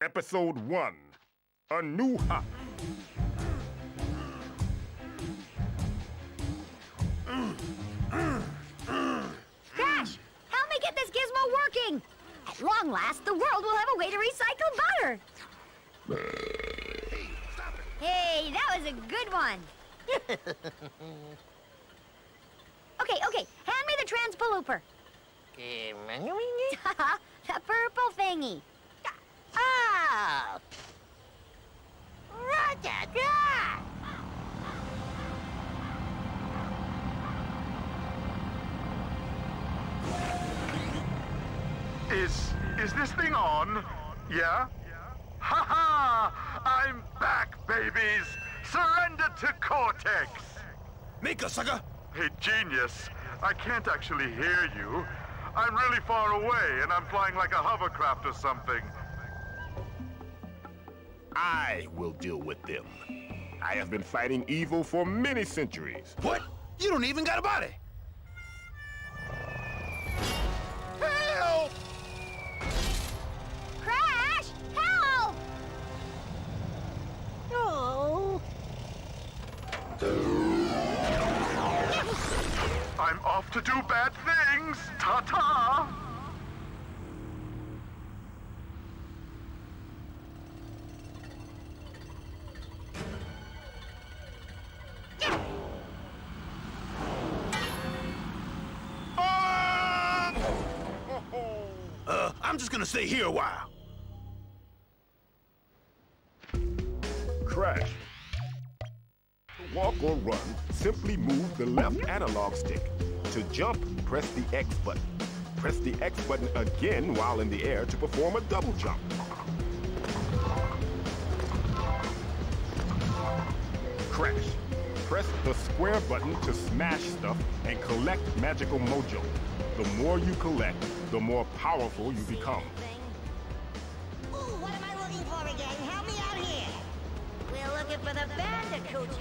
Episode 1, A New Hop. Crash, help me get this gizmo working. At long last, the world will have a way to recycle butter. Hey, that was a good one. Okay, hand me the transpalooper. The purple thingy. Oh! Ra-da-da! Is this thing on? Yeah? Ha ha! I'm back, babies! Surrender to Cortex! Mika, sucker! Hey, genius, I can't actually hear you. I'm really far away, and I'm flying like a hovercraft or something. I will deal with them. I have been fighting evil for many centuries. What? You don't even got a body! Help! Crash, help! Oh! I'm off to do bad things! Ta-ta! I'm just gonna stay here a while. Crash. To walk or run, simply move the left analog stick. To jump, press the X button. Press the X button again while in the air to perform a double jump. Crash. Press the square button to smash stuff and collect magical mojo. The more you collect, the more powerful you become. Ooh, what am I looking for again? Help me out here! We're looking for the bandicoots.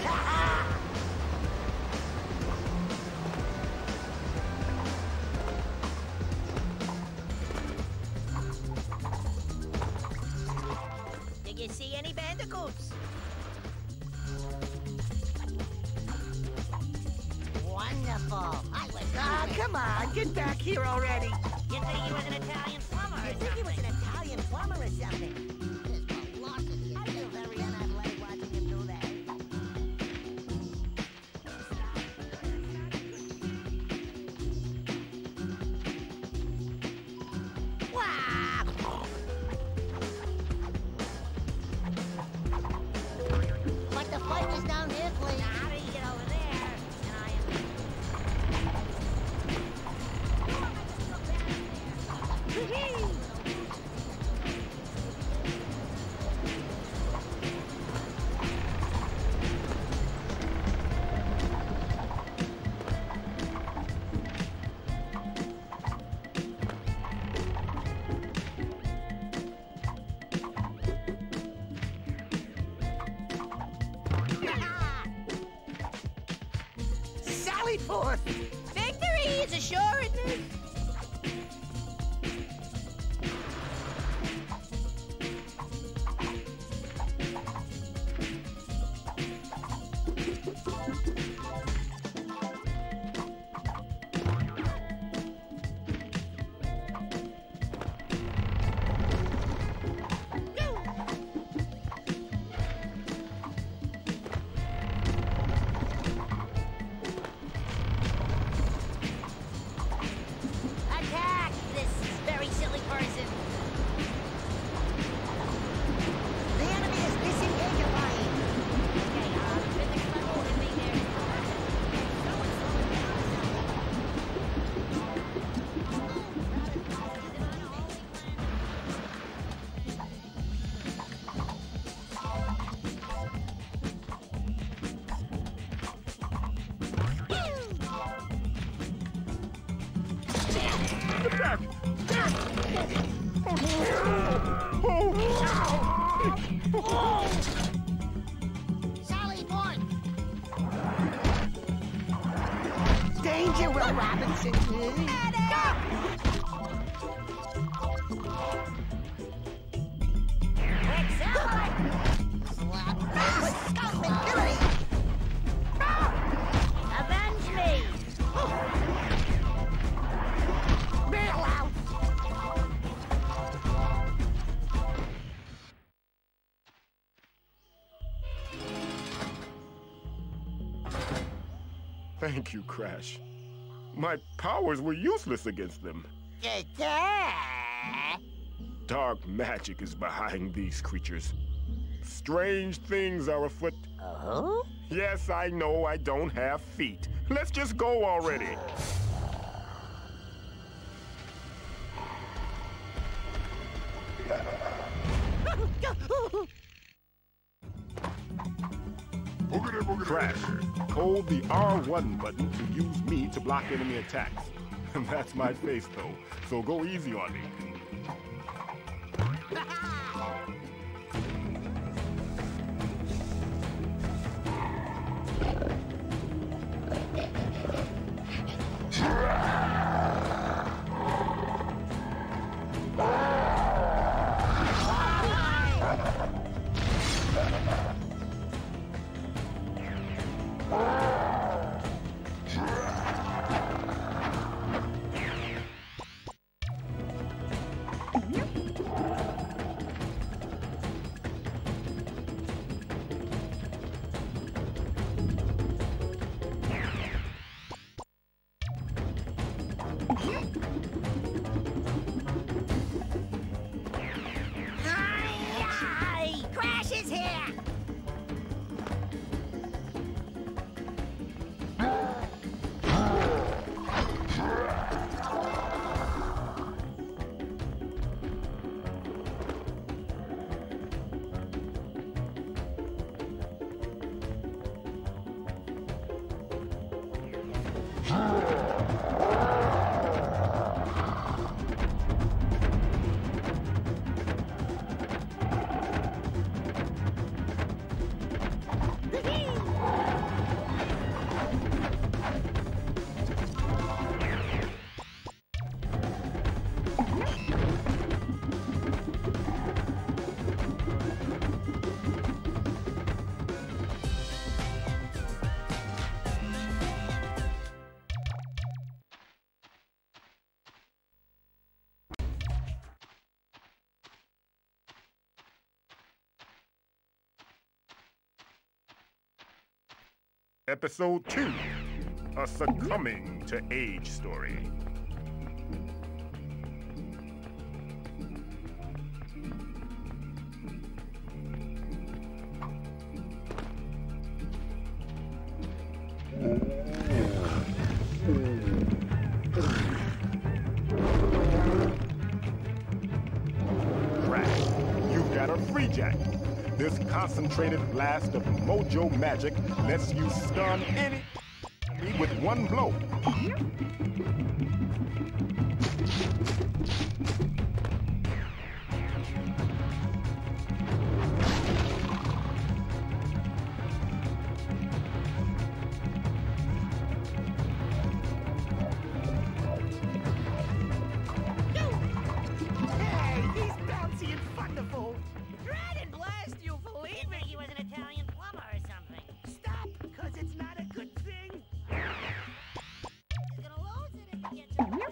Did you see any bandicoots? Wonderful! I was... Ah, come on, get back here already. You think he was an Italian plumber or You think he was something? an Italian plumber or something? His velocity is still very unathletic watching him do that. Wah! But the fight is down here, please. How do you get over there? And I am... Sally forth! Victory is assured. Attack this very silly person. The enemy is disengaging. Okay, physics level with me there. Someone slow it down or something. Sally Port! Danger, Will Robinson. Thank you, Crash. My powers were useless against them. Dark magic is behind these creatures. Strange things are afoot. Oh? Yes, I know I don't have feet. Let's just go already. Crash, hold the R1 button to use me to block enemy attacks. That's my face, though, so go easy on me. Crash is here! Episode 2, a succumbing to age story. Crash, you've got a free jack. This concentrated blast of mojo magic lets you stun any enemy with one blow. Hey, he's bouncy and wonderful! Dragon blast you, believe me, he was an Italian plumber or something. Stop, because it's not a good thing! He's gonna lose it if he gets away.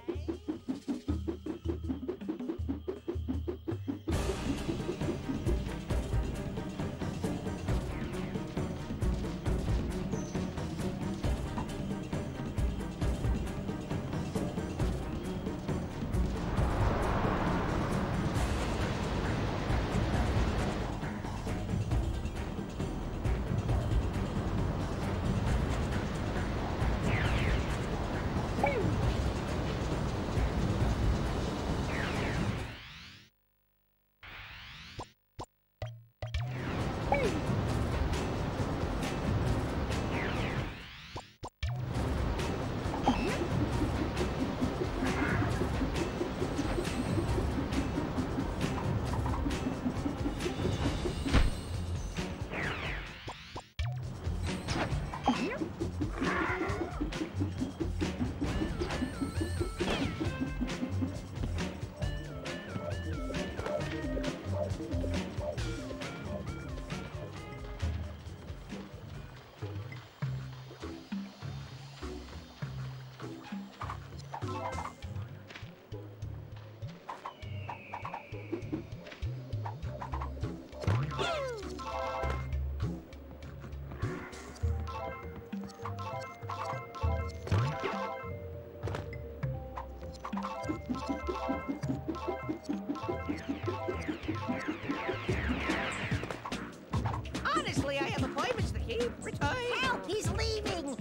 Honestly, I have appointments to keep. Retire. Help! He's leaving!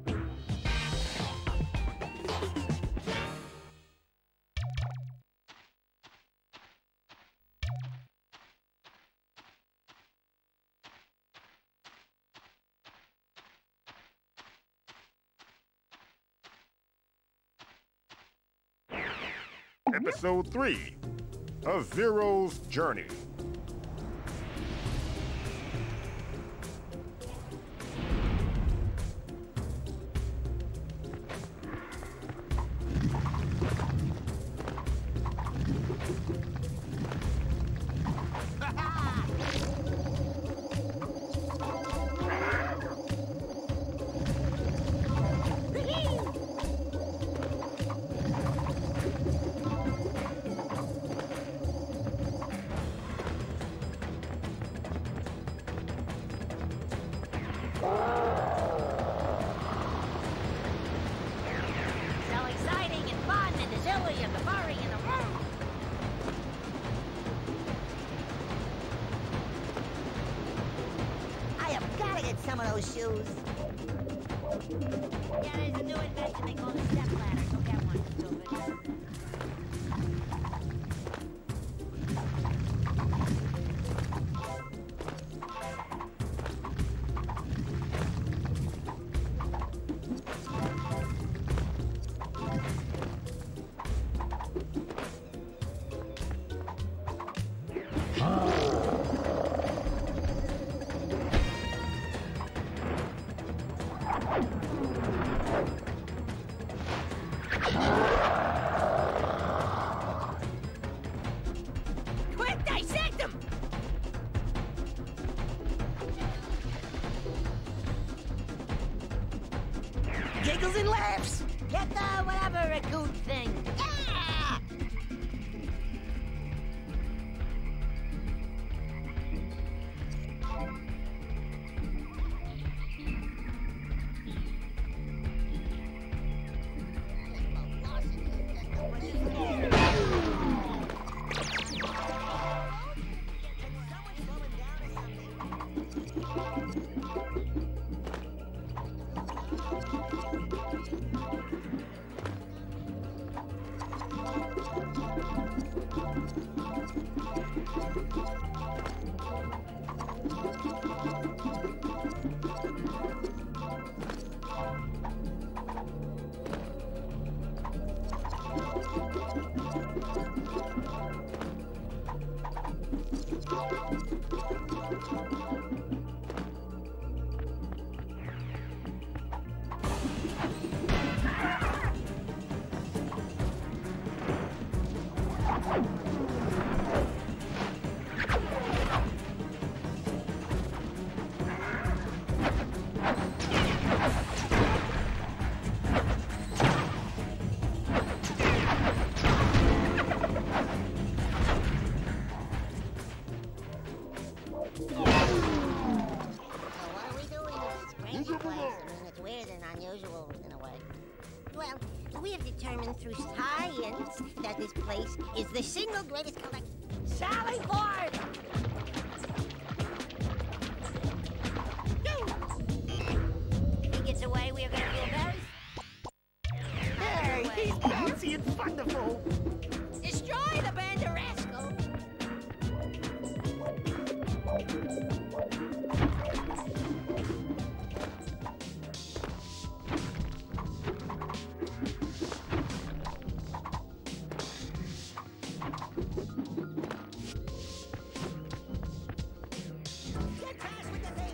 Episode 3, A Zero's Journey. So exciting and fun and the silly and the furry and the room. I have got to get some of those shoes. Yeah, there's a new invention they call the step ladder. Go get one. It's so good. Quick, dissect them! Giggles and laughs. Get the whatever raccoon thing. Yeah! unusual in a way. Well, we have determined through science that this place is the single greatest collection. Sally Ford! If he gets away, we are going to feel very... Hey, he's bouncy and wonderful. Destroy the Banderesco! Get past with the thing!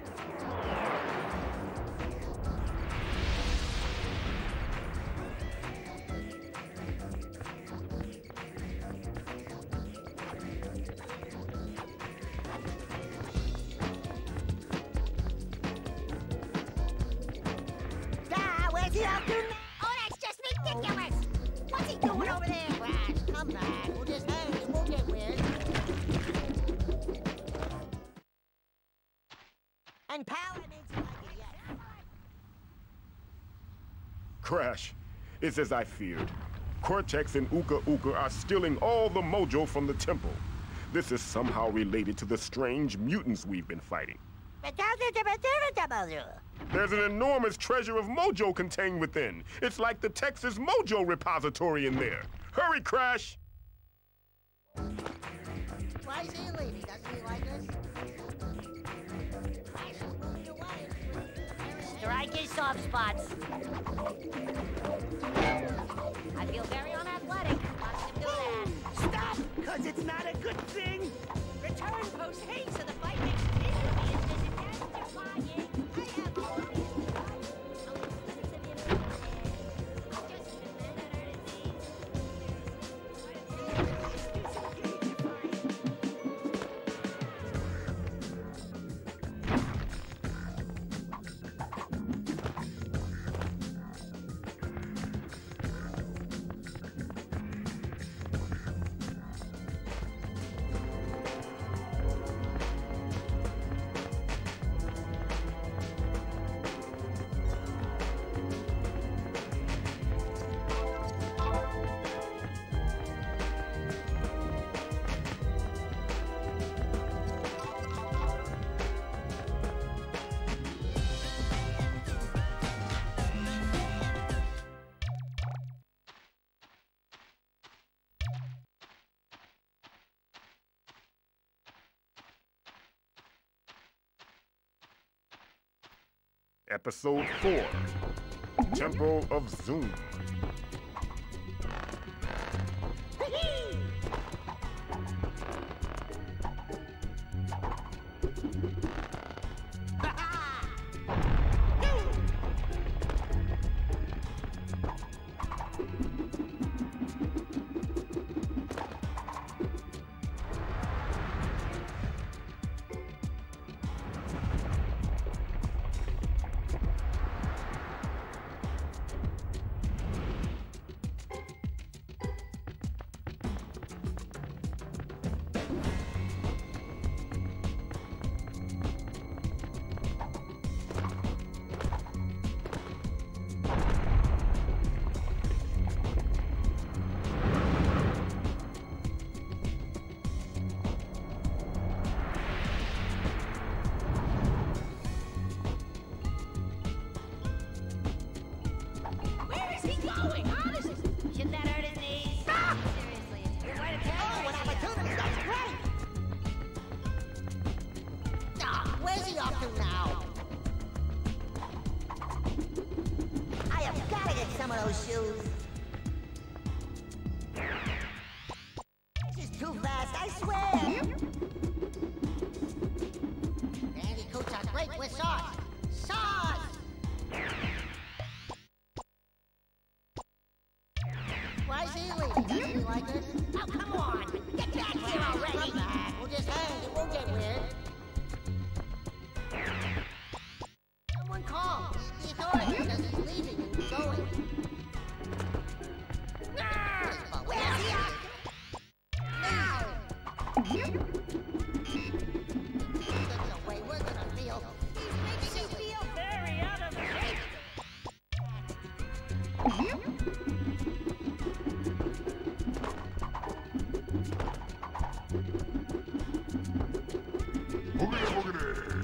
Ah, where's he out to now? Oh, that's just ridiculous! What's he doing over there? Crash, come back. We'll just hang. It won't get weird. And pal, I made you like it, yes. Crash, it's as I feared. Cortex and Uka Uka are stealing all the mojo from the temple. This is somehow related to the strange mutants we've been fighting. There's an enormous treasure of mojo contained within. It's like the Texas Mojo Repository in there. Hurry, Crash! Why is he leaving? Doesn't he like us? Crash has moved away. Strike his soft spots. I feel very unathletic watching him do that. Stop! Because it's not a good thing! Return post haste so the fight may continue. Episode 4, Temple of Zoom. Some of those shoes. This is too fast, I swear. Andy Coots are great with sauce. Sauce! Why is he leaving? Doesn't he like us? Oh, come on! Get back here already! We'll just hang. It won't get weird. Someone call. The authorities, because he's leaving and going. Where's he at? Now! There's no way we're gonna feel. He's making me feel very out of shape. Boogity, boogity.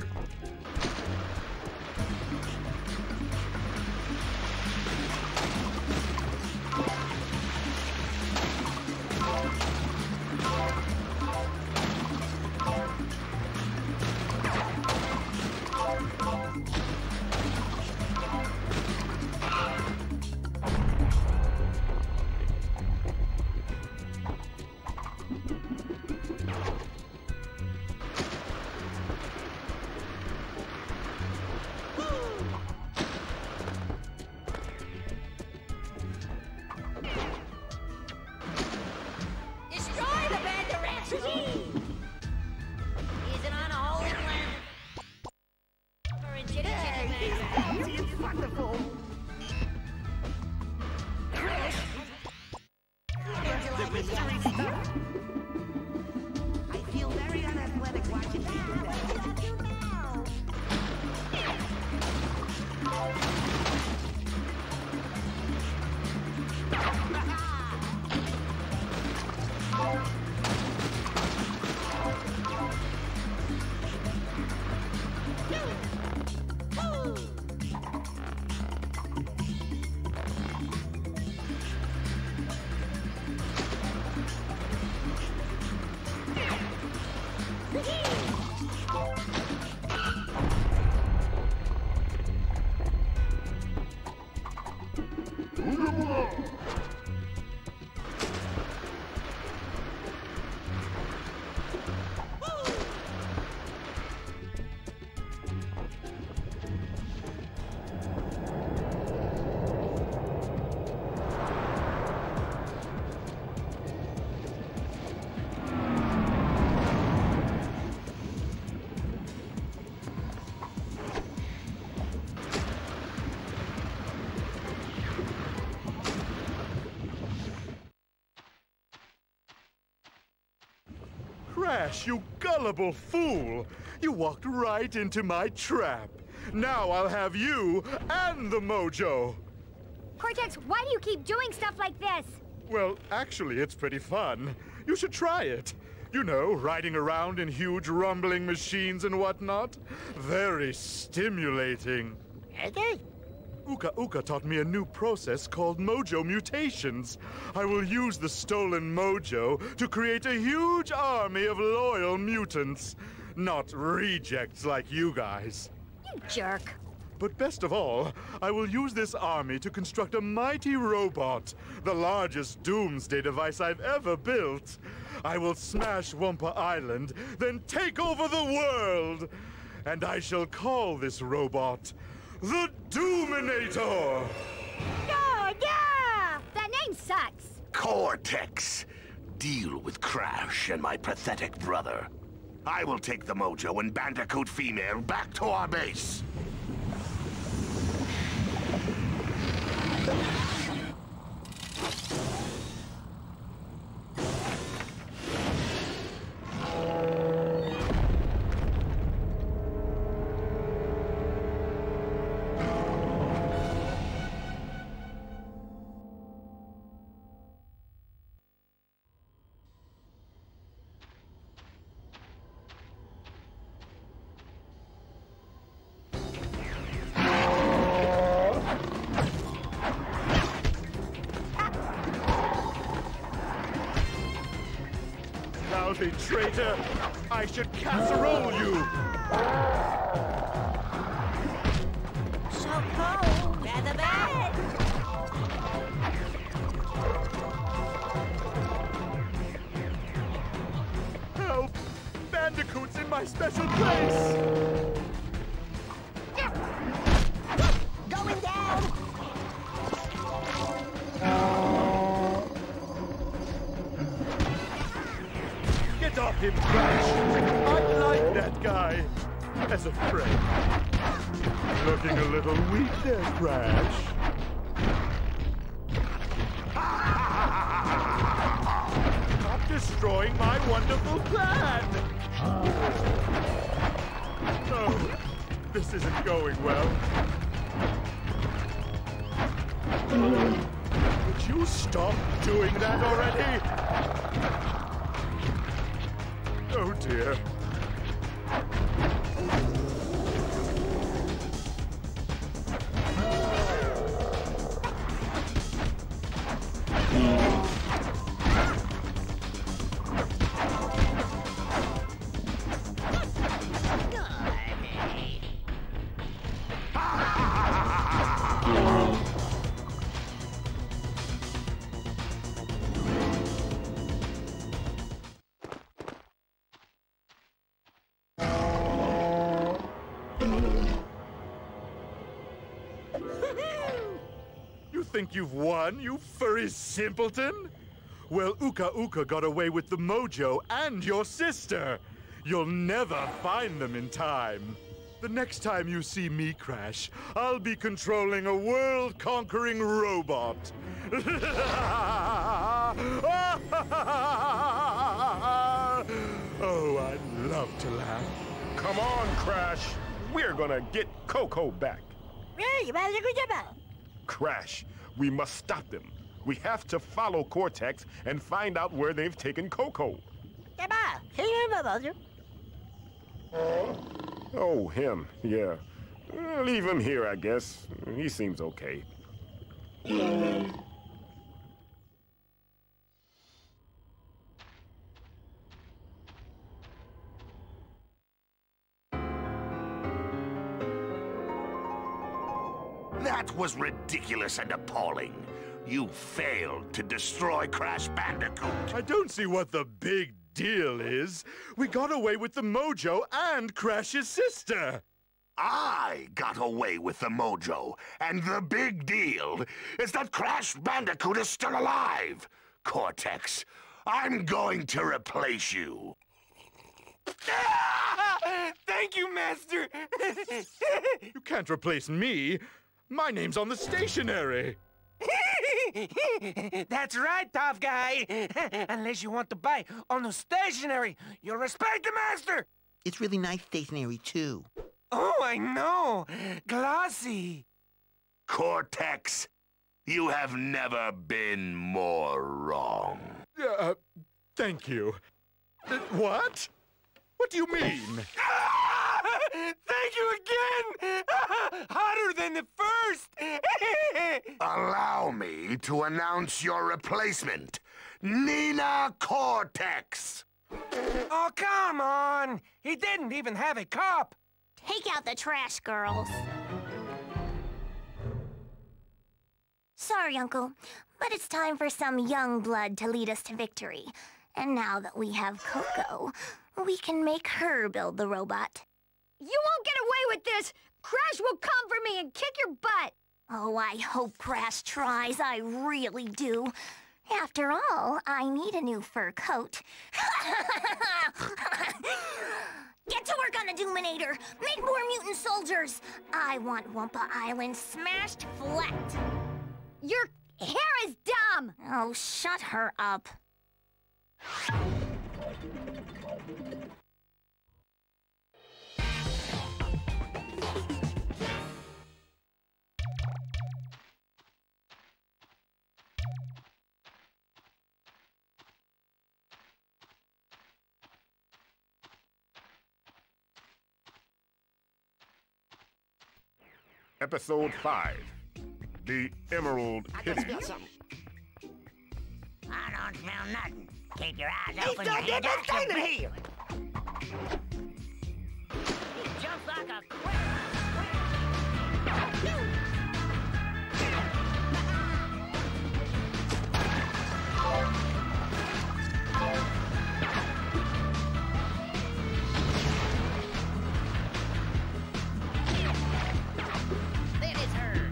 Destroy the Band of Rhapsody! He's an unholy planet. For a jitty jitty man. Bounty is wonderful! Chris! The mystery stuff! I feel very unathletic watching you do that. Crash, you gullible fool! You walked right into my trap. Now I'll have you and the mojo. Cortex, why do you keep doing stuff like this? Well, actually, it's pretty fun. You should try it. You know, riding around in huge rumbling machines and whatnot. Very stimulating. Uka Uka taught me a new process called mojo mutations. I will use the stolen mojo to create a huge army of loyal mutants. Not rejects like you guys. You jerk. But best of all, I will use this army to construct a mighty robot, the largest doomsday device I've ever built. I will smash Wumpa Island, then take over the world. And I shall call this robot the Doominator! No, yeah! That name sucks. Cortex, deal with Crash and my pathetic brother. I will take the mojo and Bandicoot female back to our base. Mouthy traitor! I should casserole you! So cold. Rather bad. Help! Bandicoot's in my special place! Going down. Get off him, Crash! I like that guy! As a friend. Looking a little weak there, Crash. Stop destroying my wonderful plan! Oh, this isn't going well. Would you stop doing that already? Oh dear. You think you've won, you furry simpleton? Well, Uka Uka got away with the mojo and your sister. You'll never find them in time. The next time you see me, Crash, I'll be controlling a world-conquering robot. Oh, I'd love to laugh. Come on, Crash. We're gonna get Coco back. Crash, we must stop them. We have to follow Cortex and find out where they've taken Coco. Oh, him, yeah. Leave him here, I guess. He seems okay. That was ridiculous and appalling. You failed to destroy Crash Bandicoot. I don't see what the big deal is. We got away with the mojo and Crash's sister. I got away with the mojo, and the big deal is that Crash Bandicoot is still alive. Cortex, I'm going to replace you. Thank you, Master. You can't replace me. My name's on the stationery. That's right, tough guy. Unless you want to buy on the stationery, you'll respect the Master. It's really nice stationery, too. Oh, I know. Glossy. Cortex, you have never been more wrong. Thank you. What? What do you mean? Thank you again! Hotter than the first! Allow me to announce your replacement, Nina Cortex. Oh, come on! He didn't even have a cup! Take out the trash, girls. Sorry, Uncle, but it's time for some young blood to lead us to victory. And now that we have Coco, we can make her build the robot. You won't get away with this! Crash will come for me and kick your butt! Oh, I hope Crash tries. I really do. After all, I need a new fur coat. Get to work on the Doominator! Make more mutant soldiers! I want Wumpa Island smashed flat! Your hair is dumb! Oh, shut her up. Episode 5, The Emerald City. I don't smell nothing. Keep your eyes He's open. so Your dead, hands that's out, kind of here. He jumps like a quick. That is her.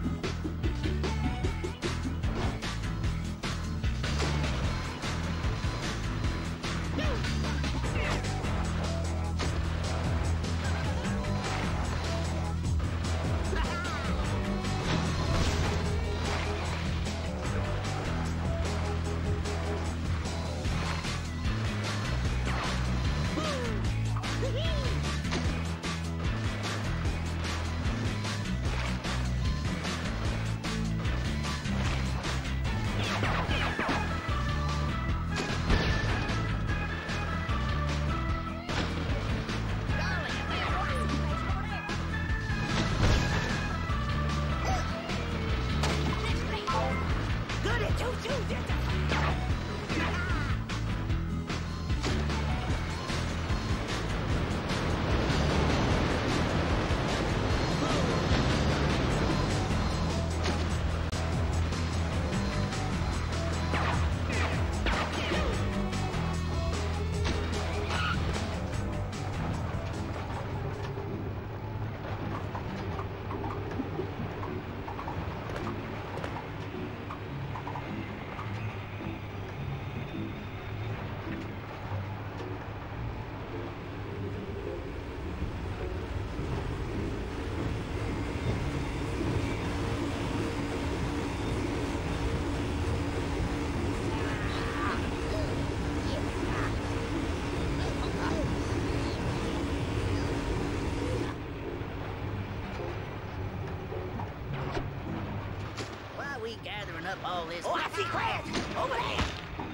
Gathering up all this. Oh, I see Crash! Over there!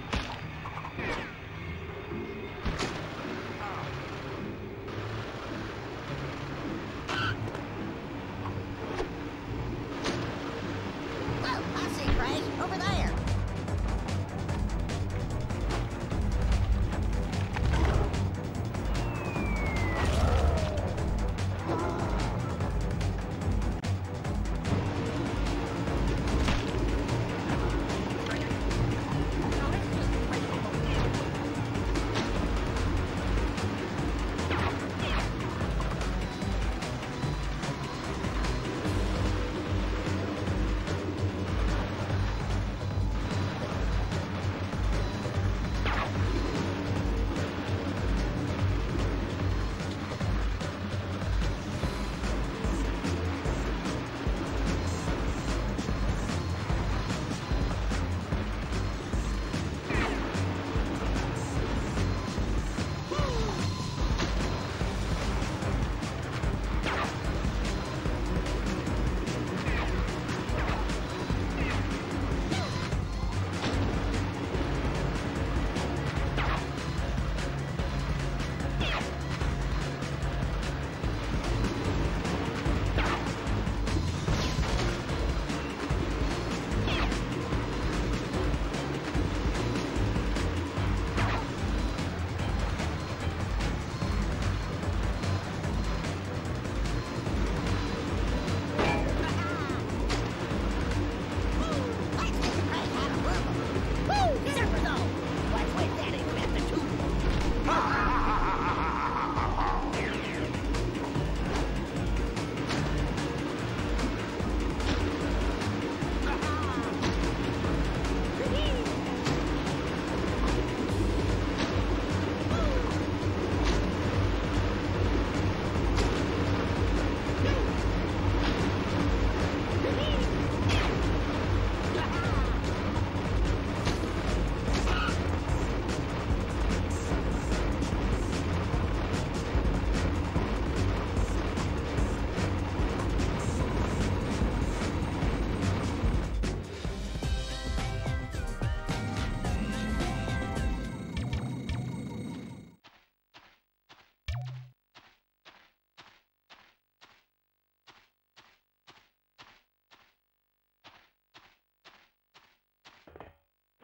Well, I see Crash over there.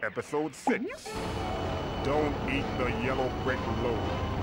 Episode 6. Don't eat the yellow brick road.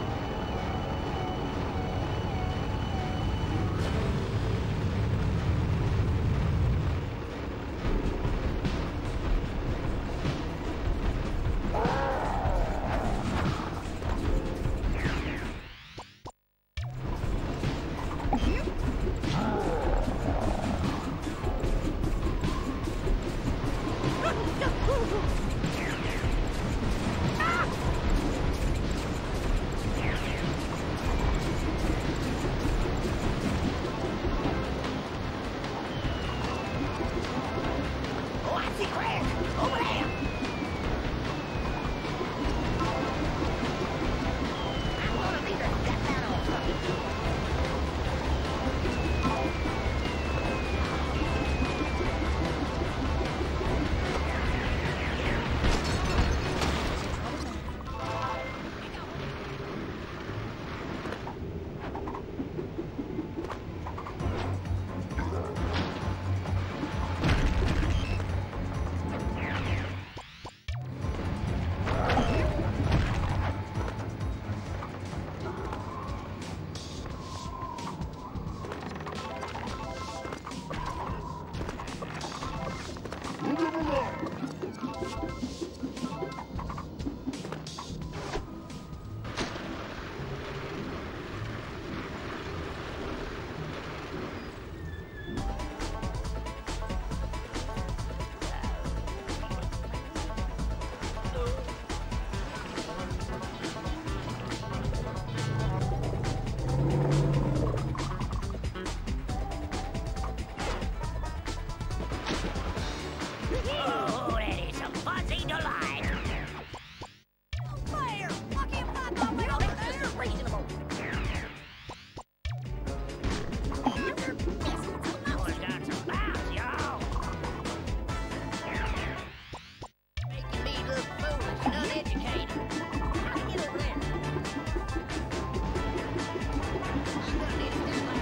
Oh, that is some fuzzy delight. Fire! Fuck him back up! That's reasonable. Noah's got some bounce, y'all. Making me look foolish and uneducated. Get over there. I'm gonna need a step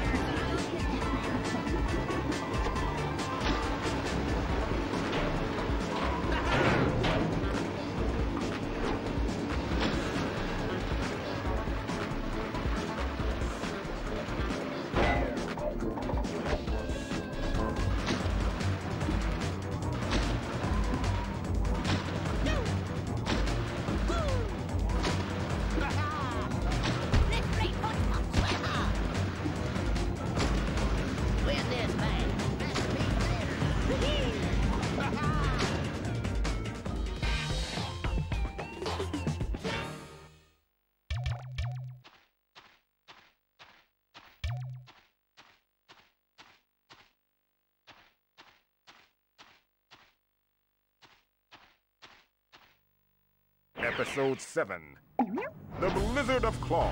Episode 7. The Blizzard of Claw.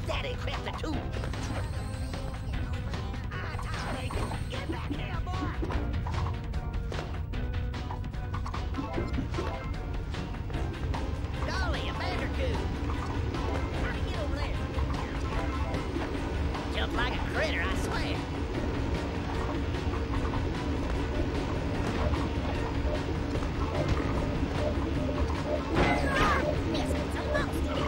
Daddy Crafter too. Get back here, boy! Dolly, a bandicoot! How do you get over there? Jump like a critter, I swear. Yes, it's a monster.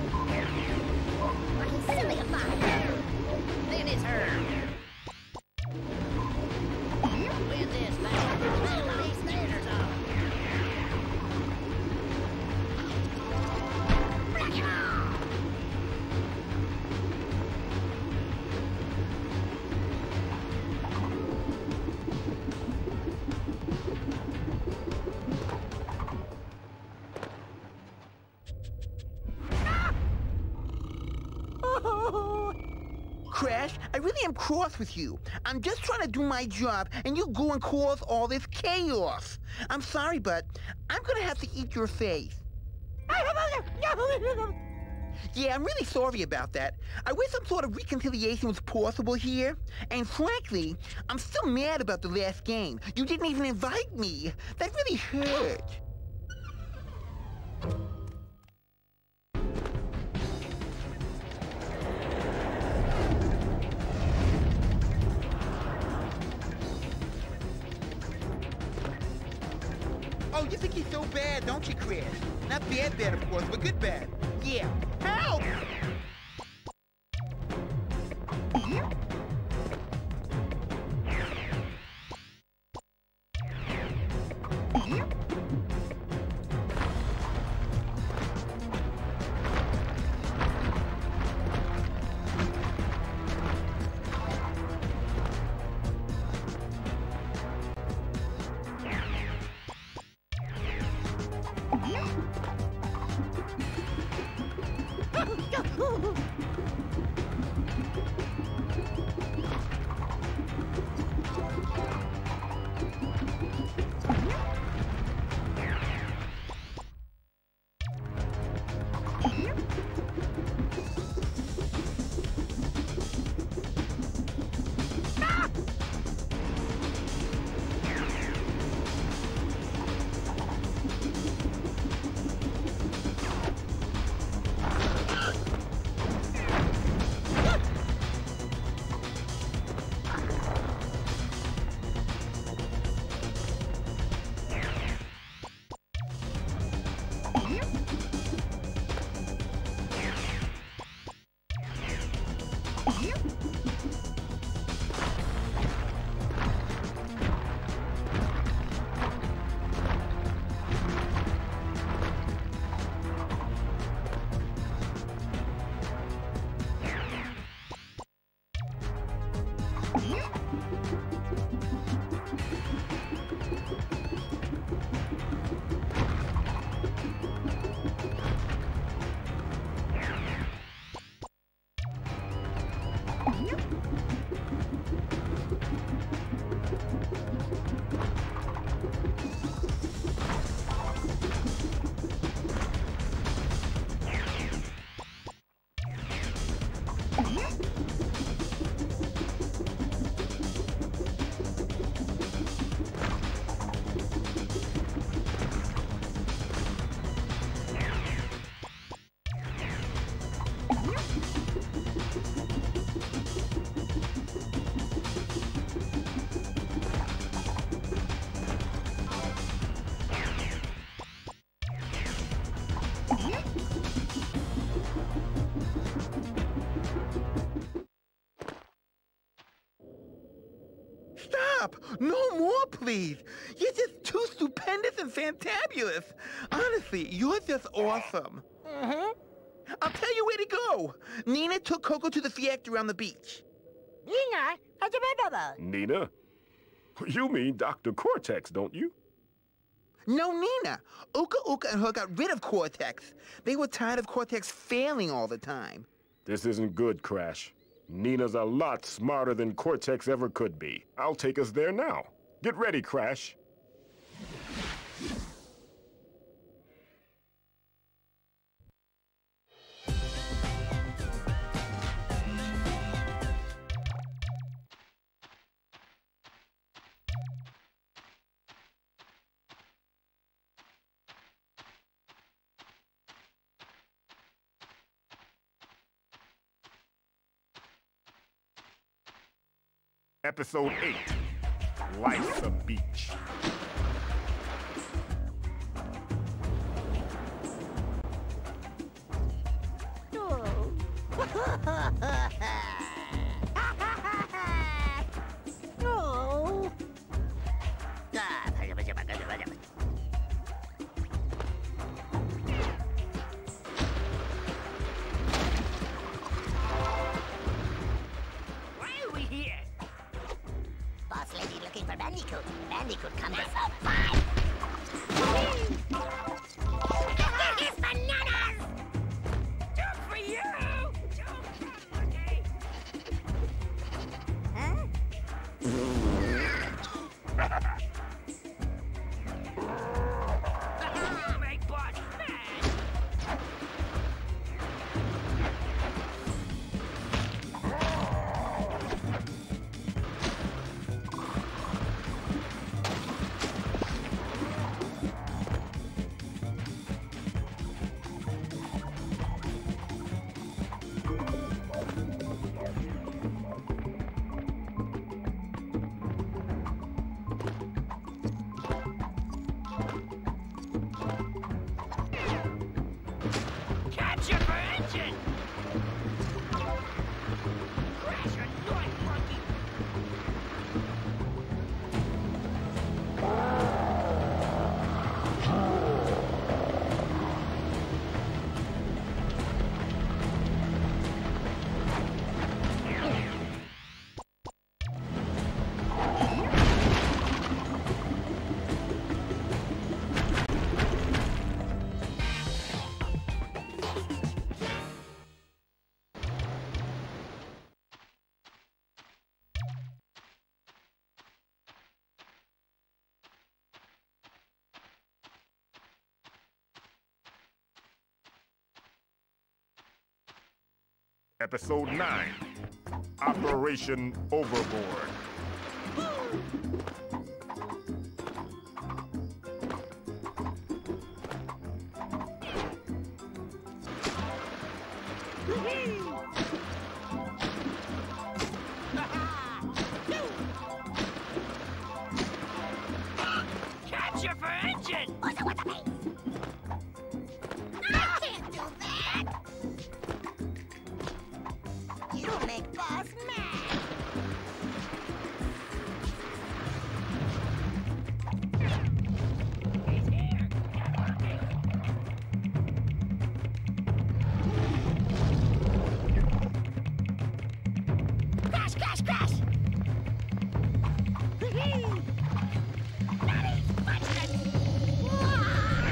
Why, he's silly a fire. Then it's her. With this thing, these stairs off. Crash, I really am cross with you. I'm just trying to do my job, and you go and cause all this chaos. I'm sorry, but I'm gonna have to eat your face. Yeah, I'm really sorry about that. I wish some sort of reconciliation was possible here. And frankly, I'm still mad about the last game. You didn't even invite me. That really hurt. Oh, you think he's so bad, don't you, Chris? Not bad, of course, but good bad. Yeah. Help! Stop! No more, please! You're just too stupendous and fantabulous! Honestly, you're just awesome. Mm-hmm. I'll tell you where to go. Nina took Coco to the factory on the beach. Nina? Nina? You mean Dr. Cortex, don't you? No, Nina. Uka Uka and her got rid of Cortex. They were tired of Cortex failing all the time. This isn't good, Crash. Nina's a lot smarter than Cortex ever could be. I'll take us there now. Get ready, Crash. Episode 8, Life's a Beach. No. Why are we here? Boss lady looking for Bandicoot. Bandicoot comes to Here's bananas! Two for you! Okay. Make boss mad! Catch it for engine! Crash your annoying monkey! Episode 9, Operation Overboard. Catch it for engine! I can't do that! You make boss mad! He's here! Crash, crash, crash! Daddy, watch this!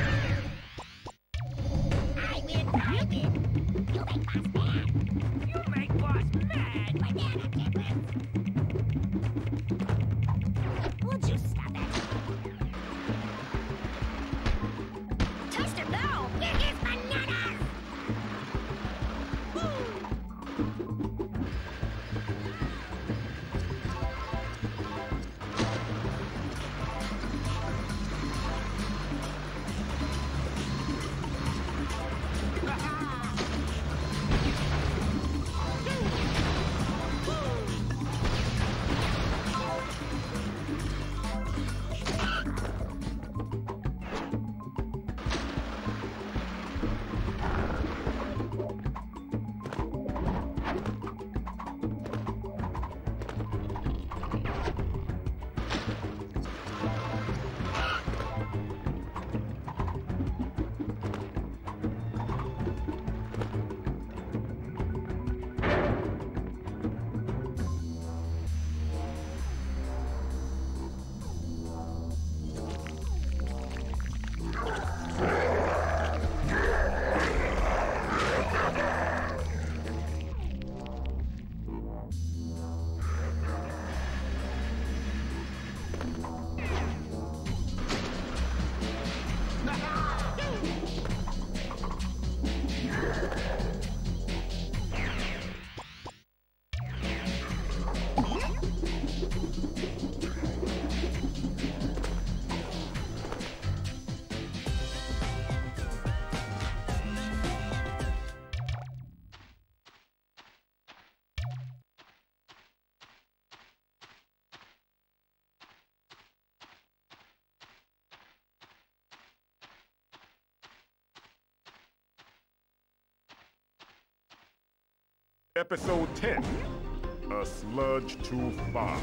Episode 10, A Sludge Too Far.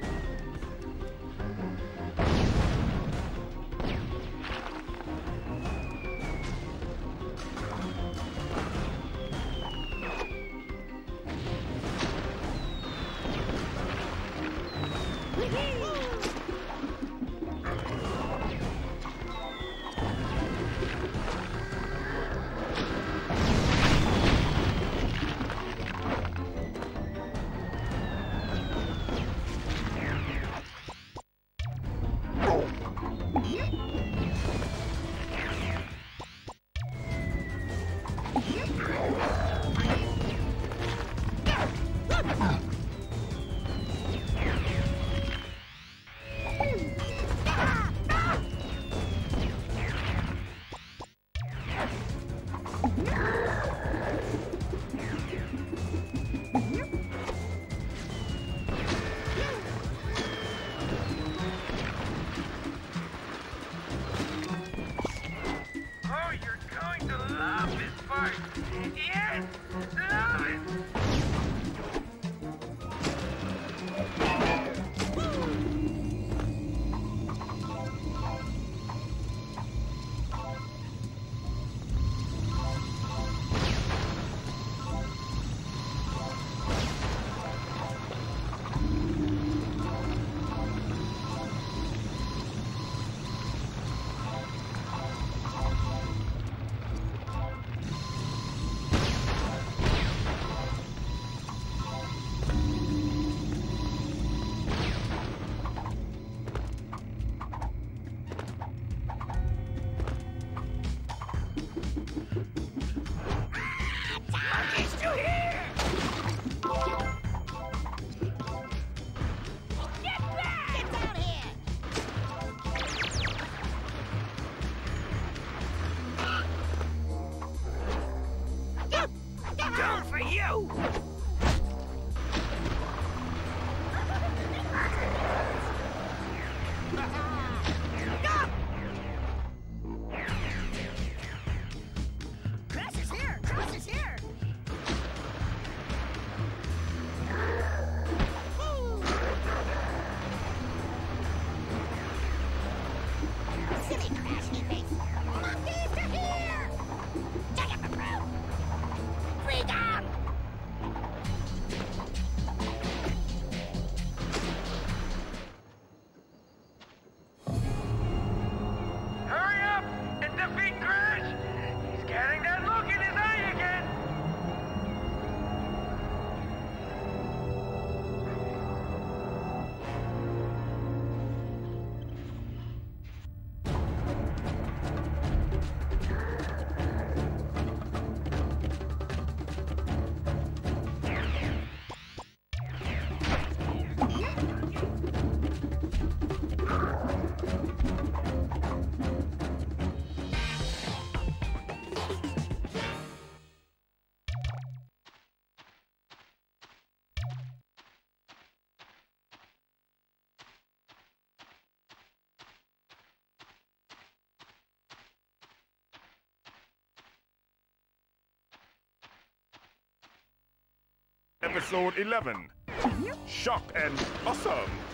Episode 11, Shocked and Awesome.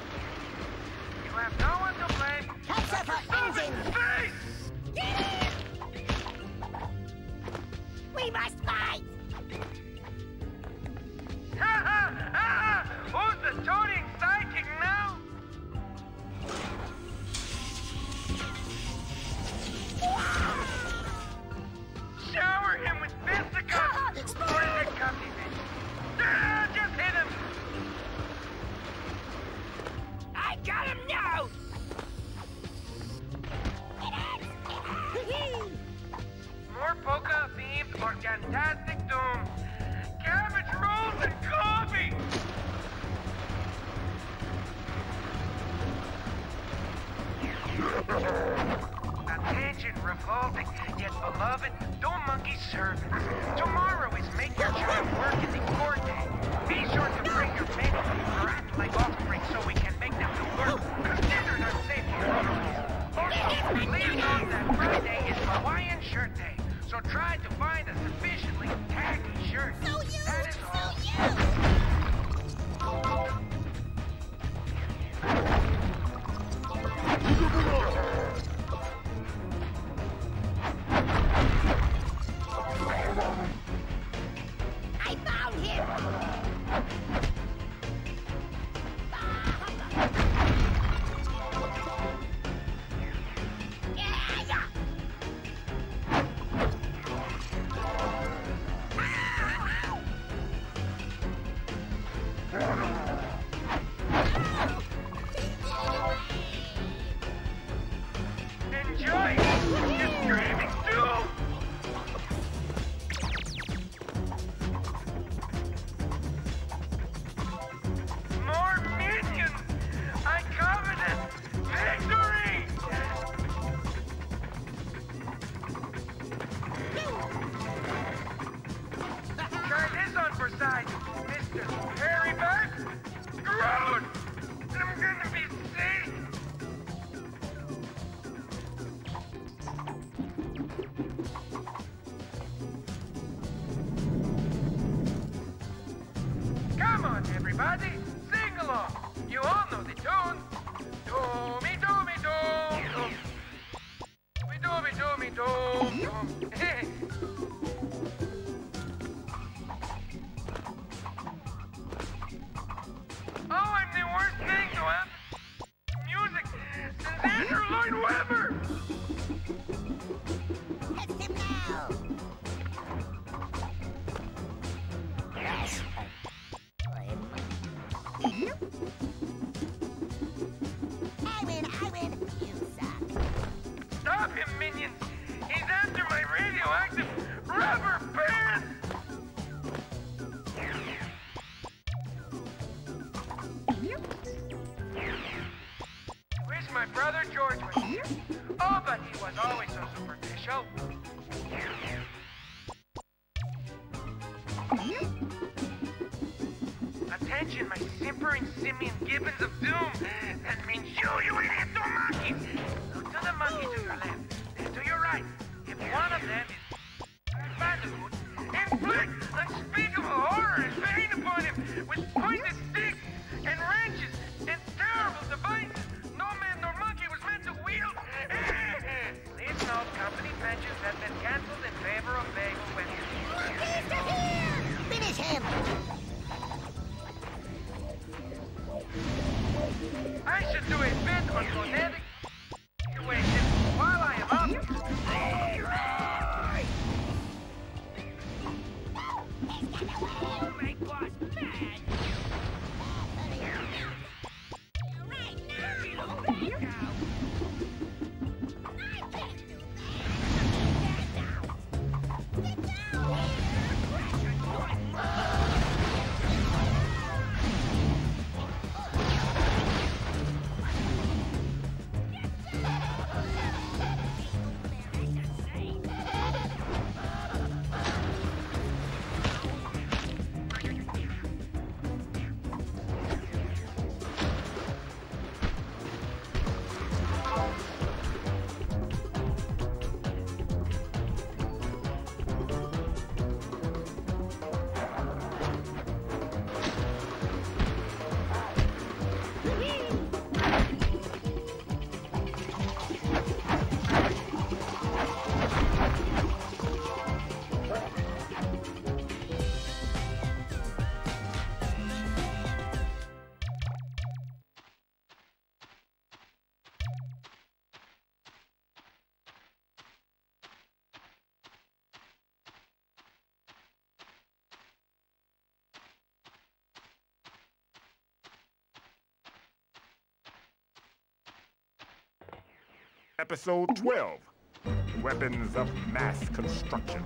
You have no one to blame. Cuts off our engine! We must fight! Who's the toting psychic now? Shower him with fisticuffs! Or is it cuffy? Just hit him! I got him now! More polka-themed Organtastic Doom. Cabbage rolls and coffee! Attention, revolting, yet beloved Dome Monkey servants. Tomorrow is Make Your Child Work in the Court Day. Be sure to bring your many or act like offspring so we can make them do work considered unsafe for otherwise. Also, please note that Friday is Hawaiian Shirt Day, so try to find a sufficiently tacky shirt. So huge! That is all. So huge! everybody, sing along. You all know the tune. Do me, do me, do. Do me, do me, do. Oh, I'm the worst thing to have music since Andrew Lloyd Webber. That's him now. Yes. I win. You suck. Stop him, minions. He's after my radioactive rubber band. Wish my brother George was here. Oh, but he was always so superficial. Attention, my simpering simian gibbons of doom. That means you idiots or monkeys. Look to the monkey to your left, and to your right. If one of them is Bandicoot, inflict unspeakable horror and pain upon him with pointed sticks and wrenches and terrible devices no man nor monkey was meant to wield. Please note, company pensions have been canceled in favor of bagel winners. Monkeys are here! Finish him! I should do a bit on phonetic situation while I am up. Oh, my boss, man! Right now! Here we go. I can't do that! Get down here! Episode 12, Weapons of Mass Construction.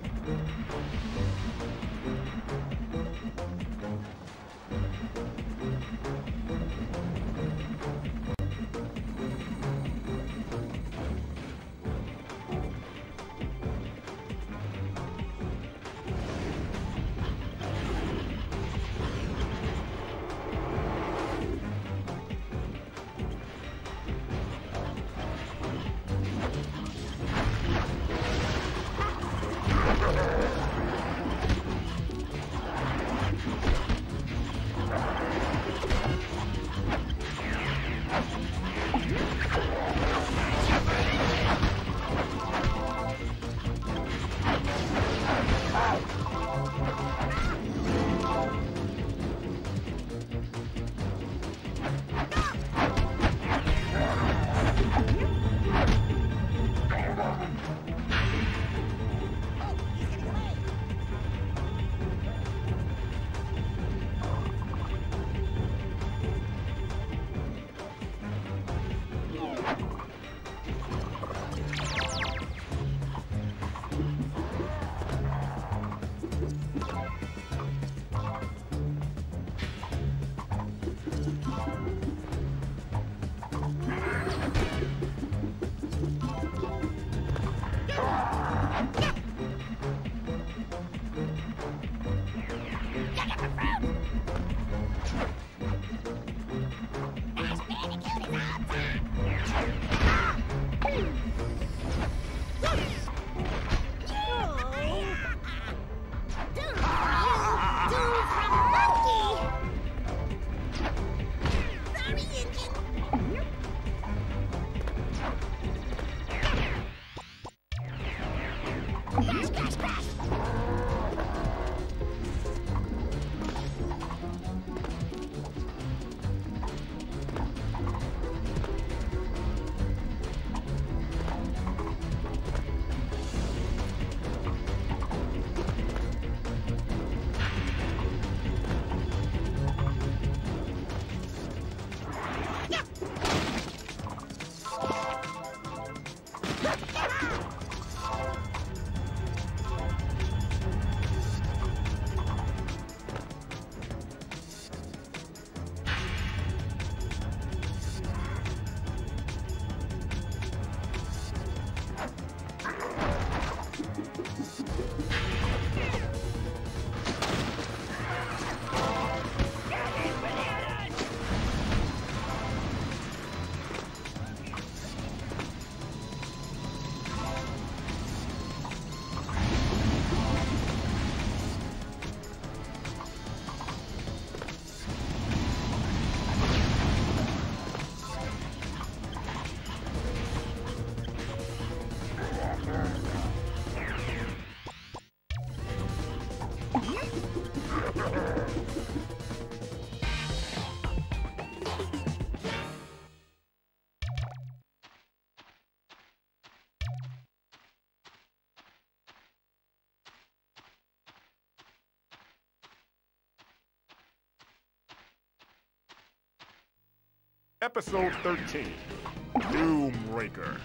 Episode 13, Doomraker.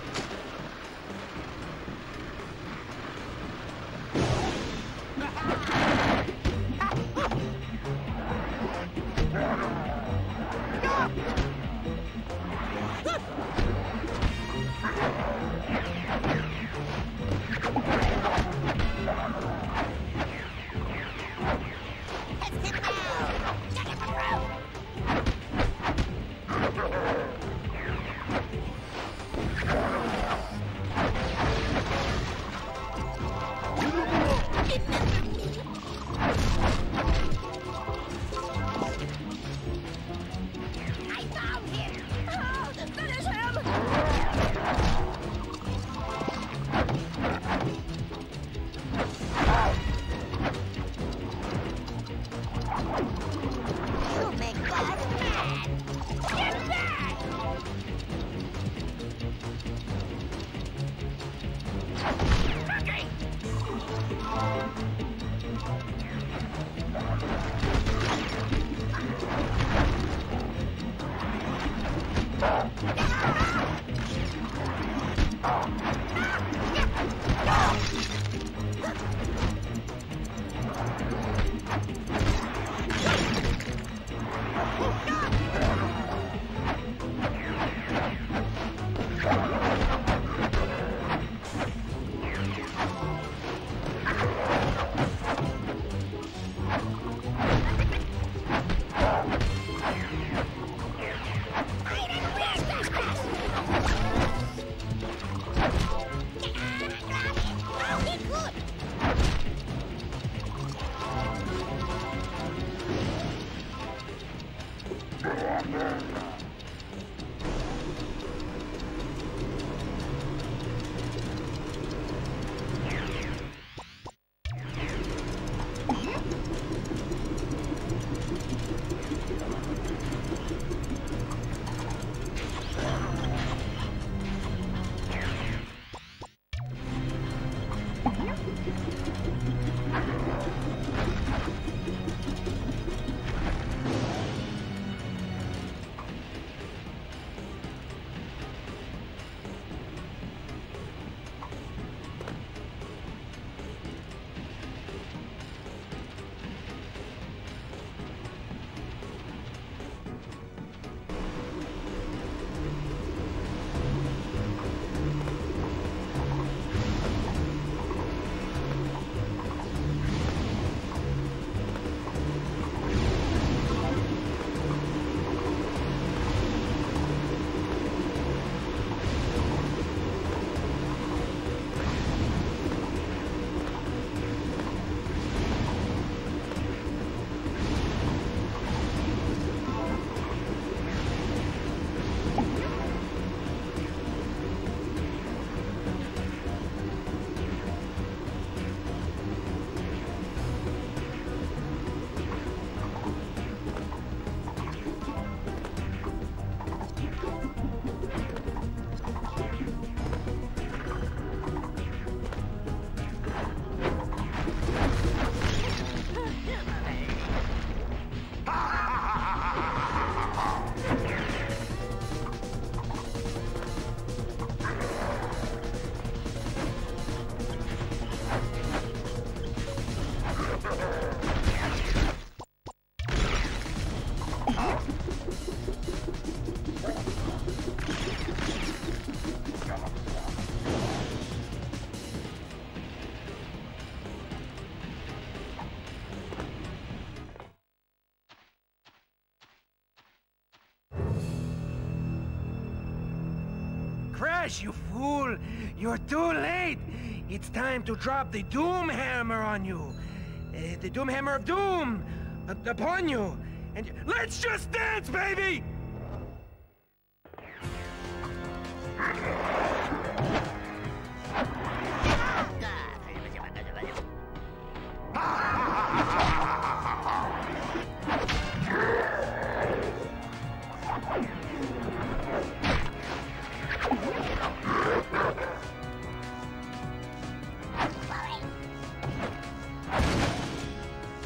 Crash, you fool! You're too late! It's time to drop the Doom Hammer on you! The Doom Hammer of Doom! Upon you! And let's just dance, baby!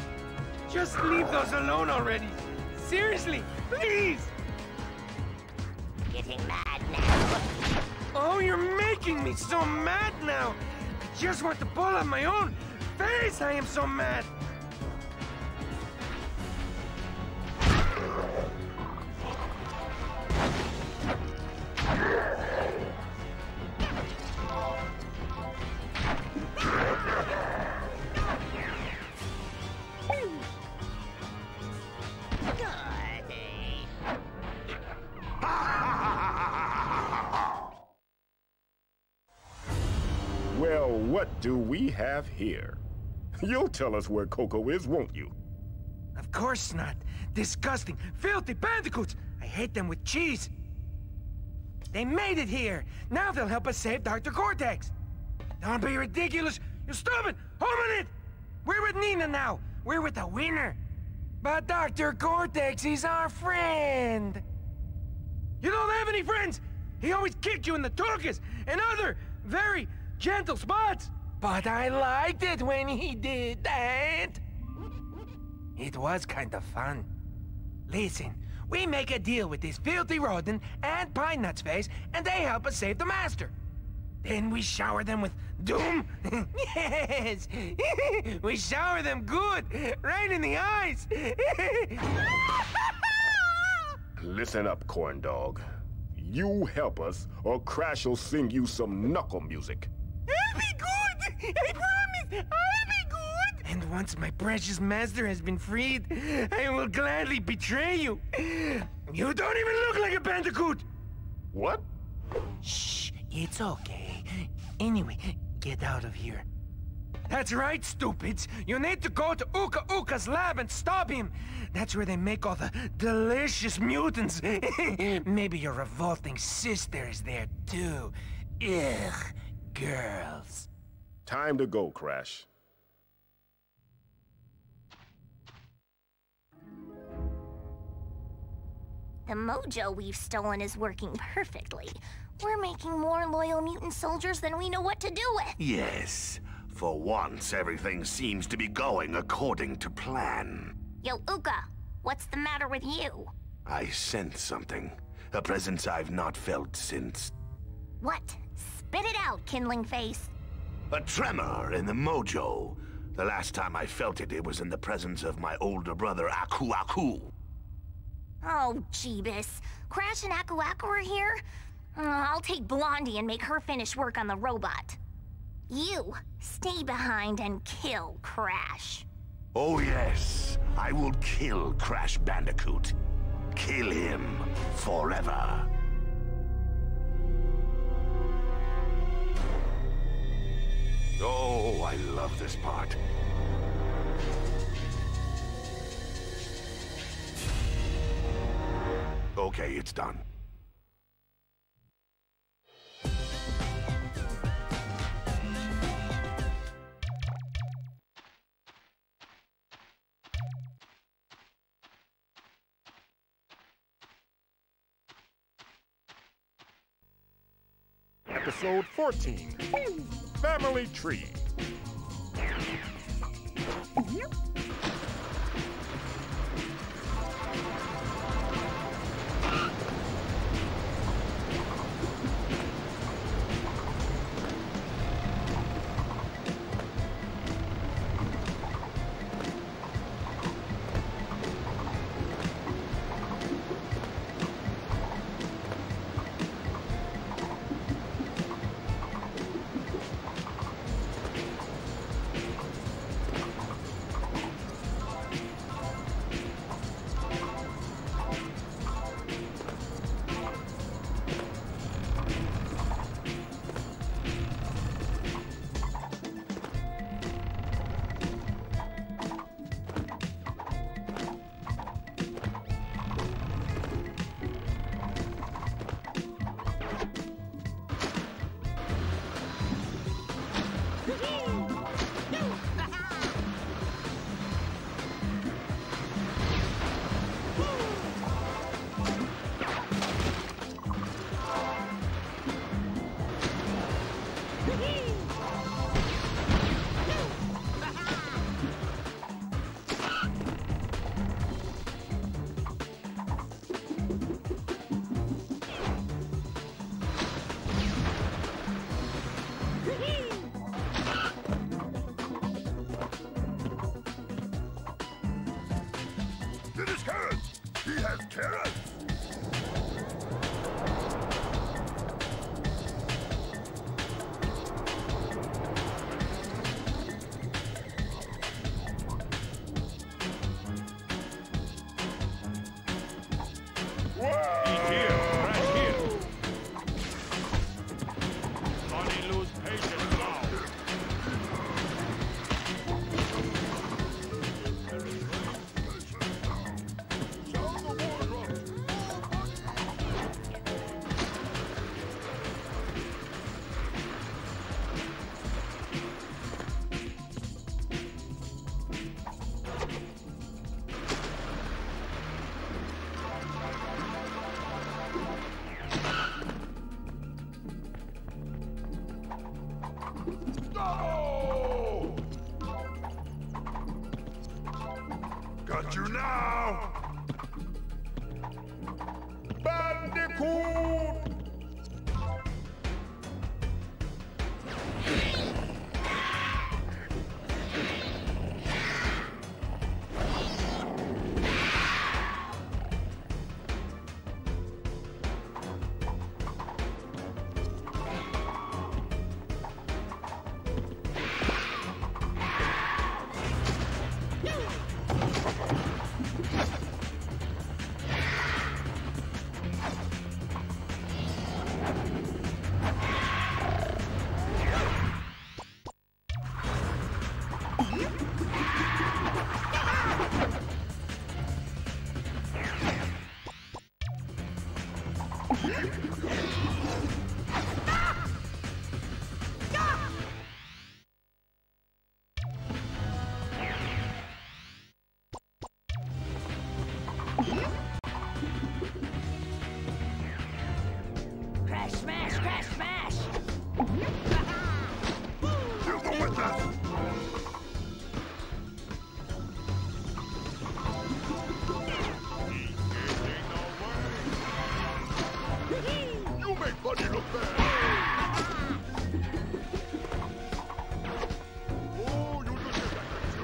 Just leave those alone already! Seriously, please! getting mad now. Oh, you're making me so mad now. I just want to pull out my own face. I am so mad. Well, what do we have here? You'll tell us where Coco is, won't you? Of course not. Disgusting, filthy bandicoots. I hate them with cheese. They made it here. Now they'll help us save Dr. Cortex. Don't be ridiculous. You stupid hominid! We're with Nina now. We're with the winner. But Dr. Cortex is our friend. You don't have any friends. He always kicked you in the tuchus and other very gentle spots. But I liked it when he did that. It was kind of fun. Listen, we make a deal with this filthy rodent and Pine Nut's face, and they help us save the master. Then we shower them with doom. Yes! We shower them good, right in the eyes. Listen up, corn dog. You help us, or Crash will sing you some knuckle music. I'll be good! I promise! I'll be good! And once my precious master has been freed, I will gladly betray you. You don't even look like a bandicoot! What? Shh, it's okay. Anyway, get out of here. That's right, stupids. You need to go to Uka Uka's lab and stop him. That's where they make all the delicious mutants. Maybe your revolting sister is there too. Ugh, girls. Time to go, Crash. The mojo we've stolen is working perfectly. We're making more loyal mutant soldiers than we know what to do with. Yes. For once, everything seems to be going according to plan. Yo, Uka, what's the matter with you? I sense something. A presence I've not felt since... What? Spit it out, kindling face. A tremor in the mojo. The last time I felt it, it was in the presence of my older brother, Aku Aku. Oh, Jeebus. Crash and Aku Aku are here? I'll take Blondie and make her finish work on the robot. You, stay behind and kill Crash. Oh yes, I will kill Crash Bandicoot. Kill him forever. Oh, I love this part. Okay, it's done. Episode 14, Family Tree. Finish carrots! He has carrots! Eat here, right here. Sonny lose patience now. No! Got you now! Bandicoot! Crash, smash, crash, smash! Deal with this! You make Buddy look bad! Oh, you look at that!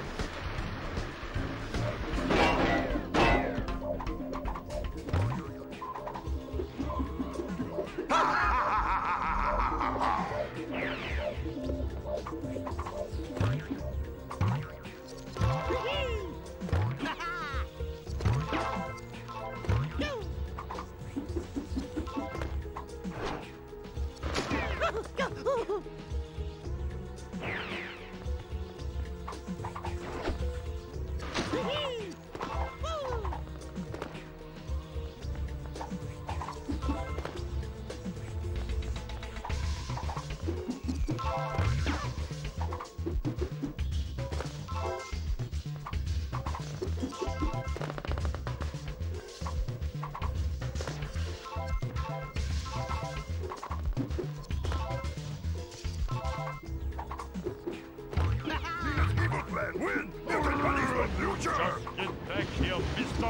Win! Everybody's the future! Just get back here, mister.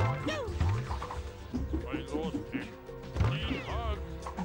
I lost him. He hugged.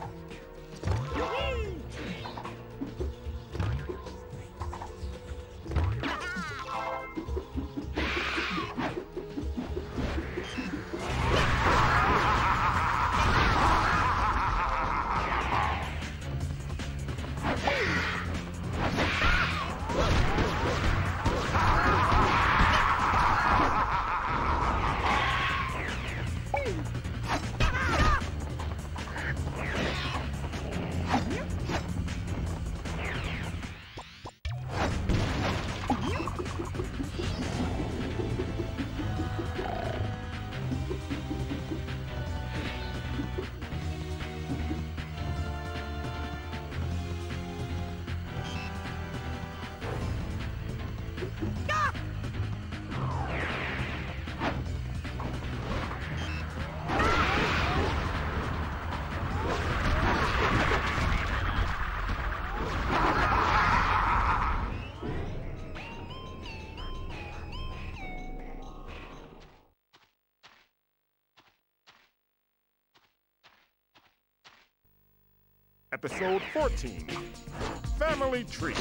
Episode 14, Family Tree.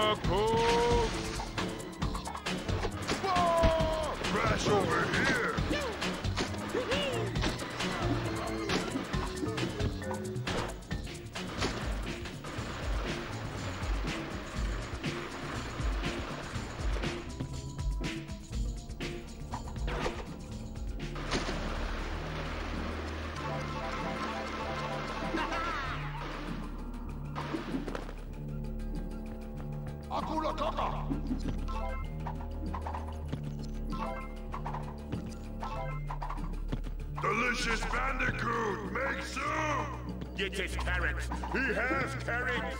Bandicoot! Whoa! Crash over here! Akula Kaka! Delicious Bandicoot! Make soup! Get his carrots! He has carrots!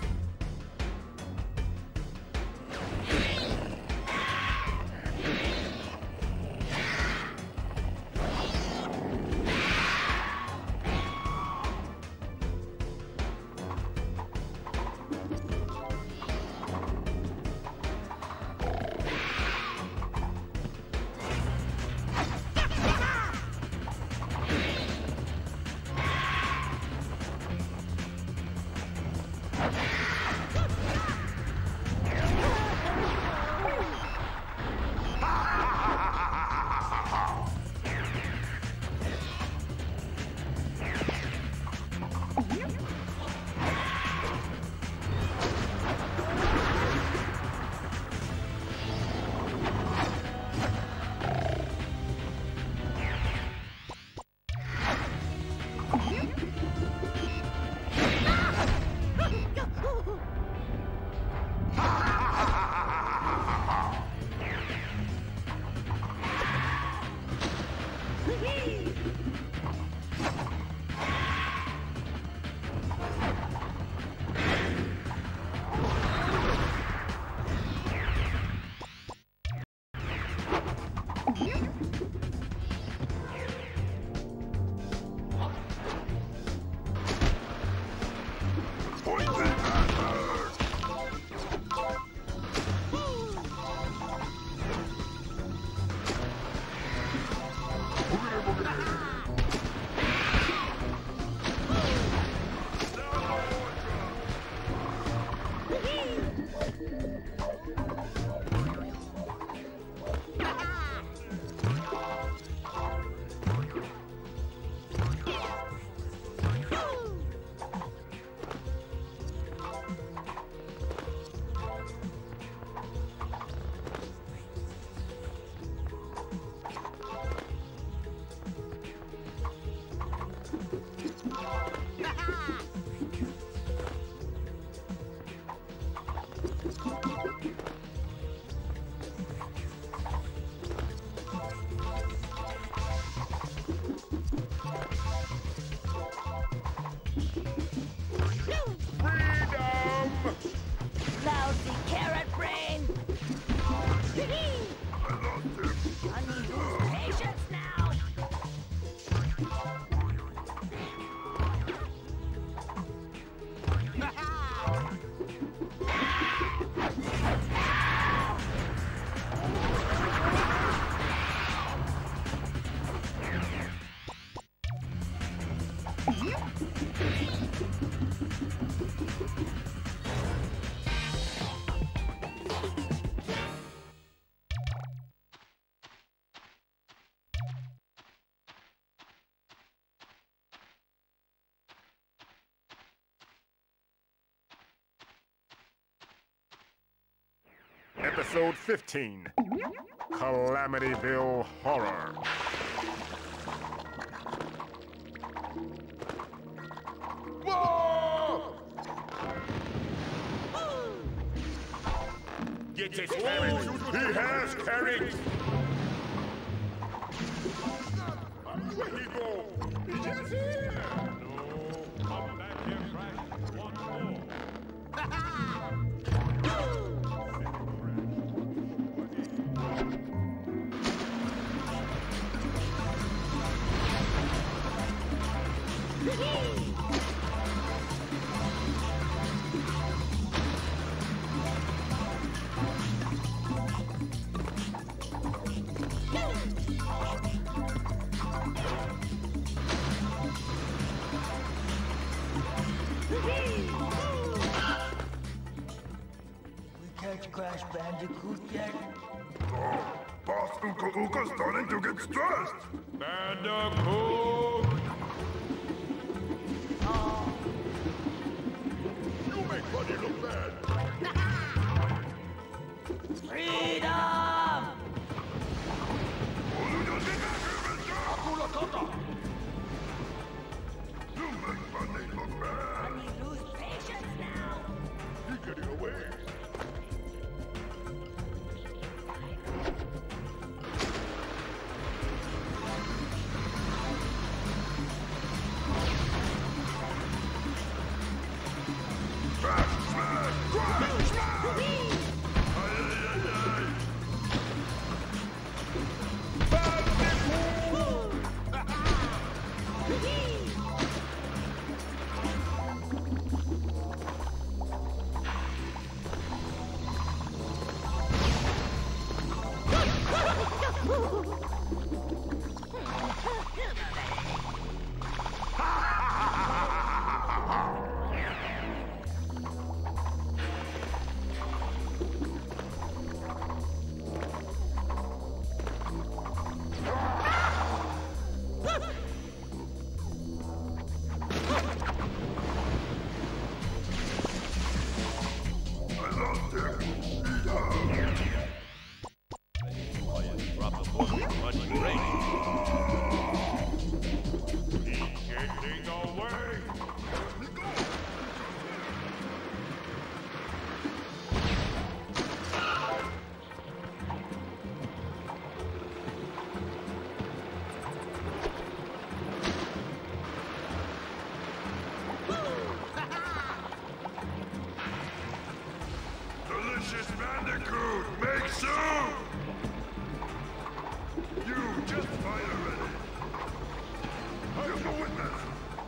Lousy carrot brain! I need lose patience now! Episode 15, Calamityville Horror. Whoa! Get his carrots! He has carrots! Where he go? He just here! No, come back here, Crash, once more. Crash Bandicoot yet? Boss Uka Uka's starting to get stressed. Bandicoot! You make Buddy look bad. Freedom! Hakuna Kata! You make Buddy look bad. We lose patience now. He's getting away. Delicious Bandicoot, make soup! You just fight already. I'm the witness.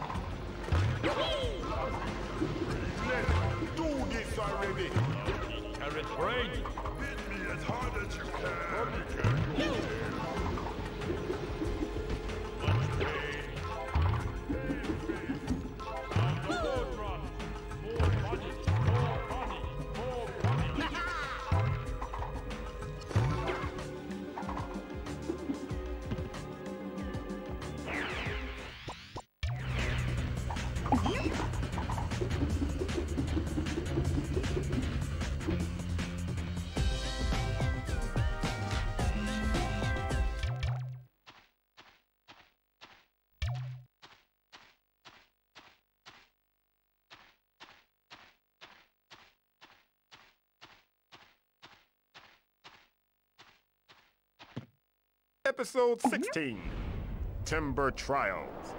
Let's do this already. Carrot brain! Hit me as hard as you can. Much pain! Down the road run! More money! More money! More money! Episode 16, Timber Trials.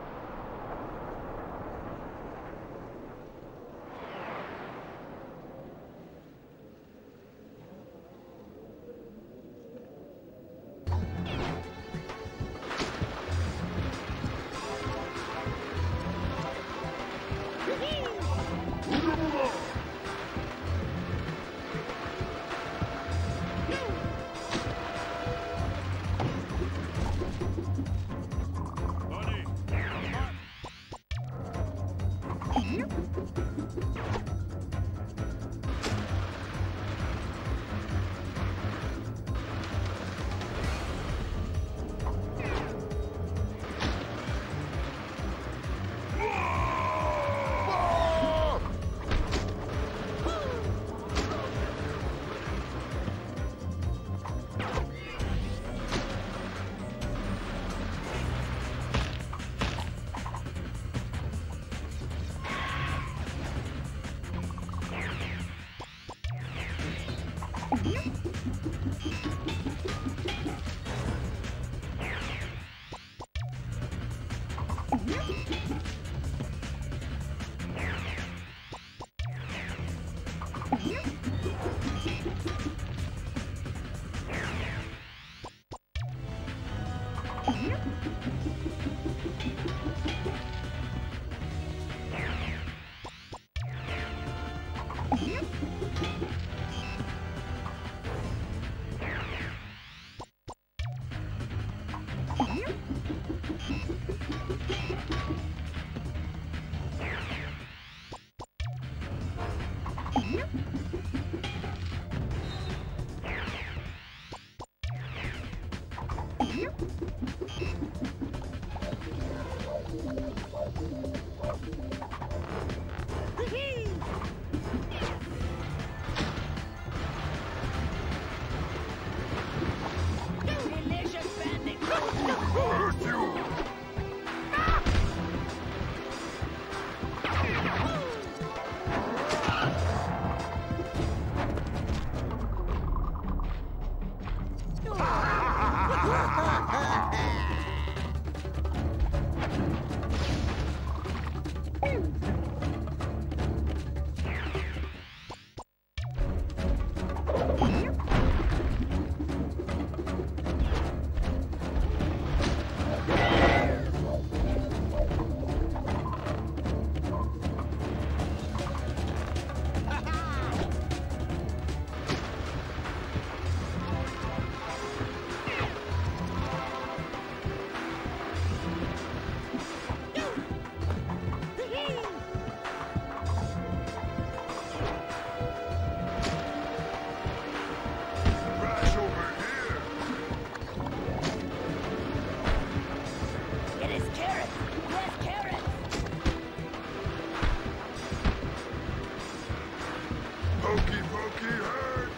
Delicious bandicoot! Hurt you! Crash over here! It is carrots! Yes, carrots! Pokey, pokey, hurt!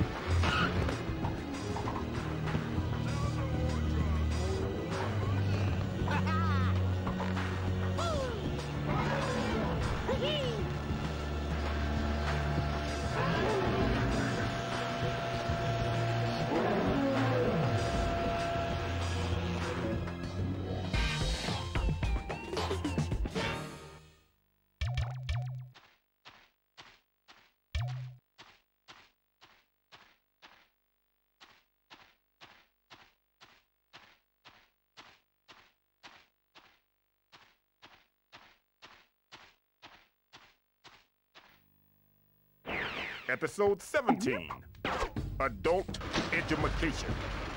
Episode 17, Adult Edumacation.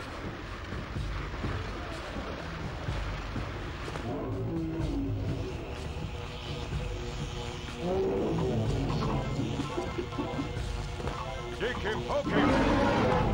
Kick him, poke him!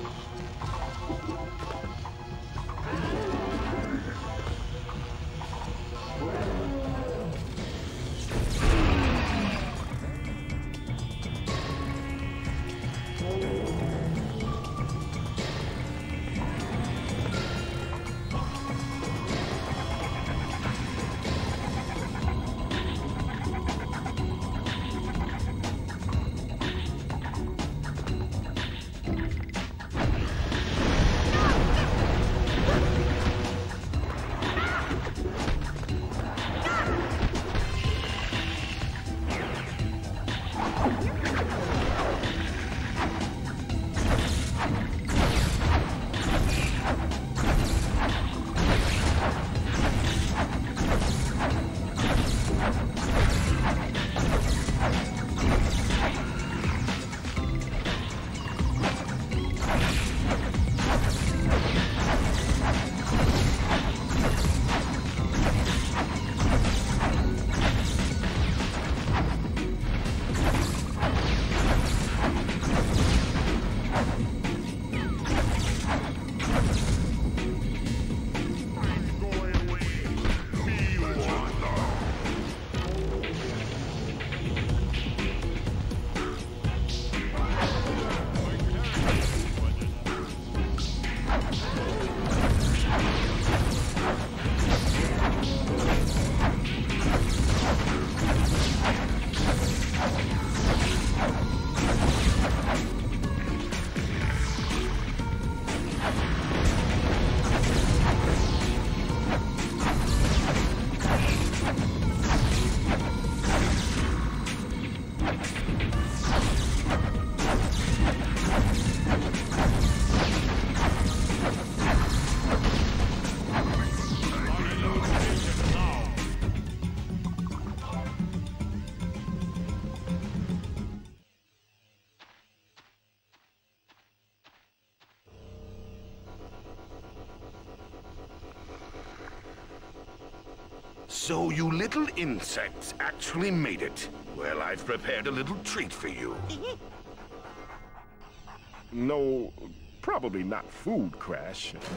So you little insects actually made it. Well, I've prepared a little treat for you. No, probably not food, Crash.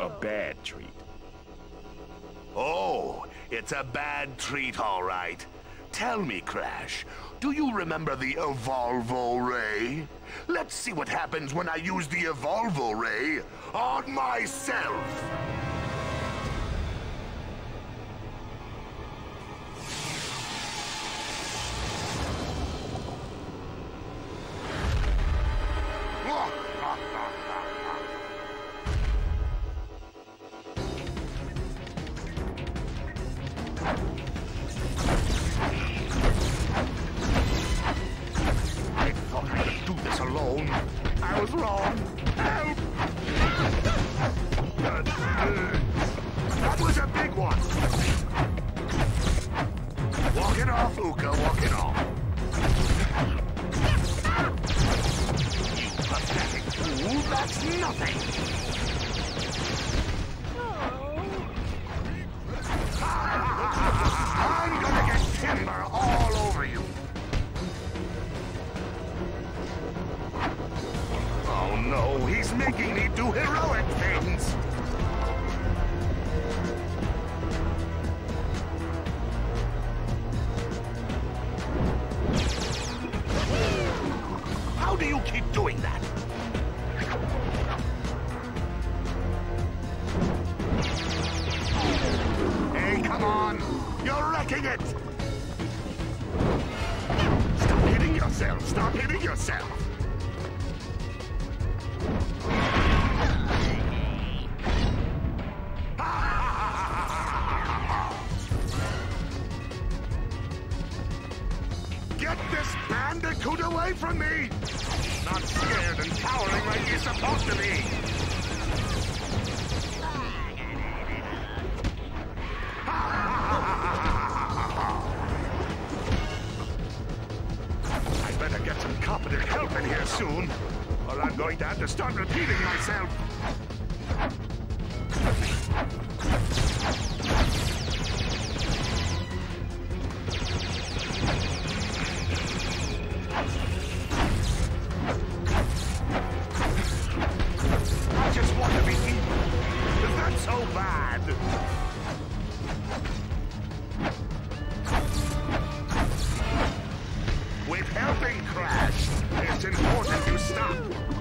a bad treat. Oh, it's a bad treat, all right. Tell me, Crash, do you remember the Evolvo Ray? Let's see what happens when I use the Evolvo Ray on myself. I was wrong. Help! That was a big one. Walk it off, Uka. Walk it off. You pathetic fool. That's nothing. I'm gonna get timber all over you. Oh no, he's making me do heroic things! How do you keep doing that? Hey, come on! You're wrecking it! Stop hitting yourself! Stop hitting yourself! Get this bandicoot away from me! Not scared and cowering like you're supposed to be! I better get some competent help in here soon, or I'm going to have to start repeating myself. I just want to be evil. Is that so bad? With helping Crash, it's important you stop.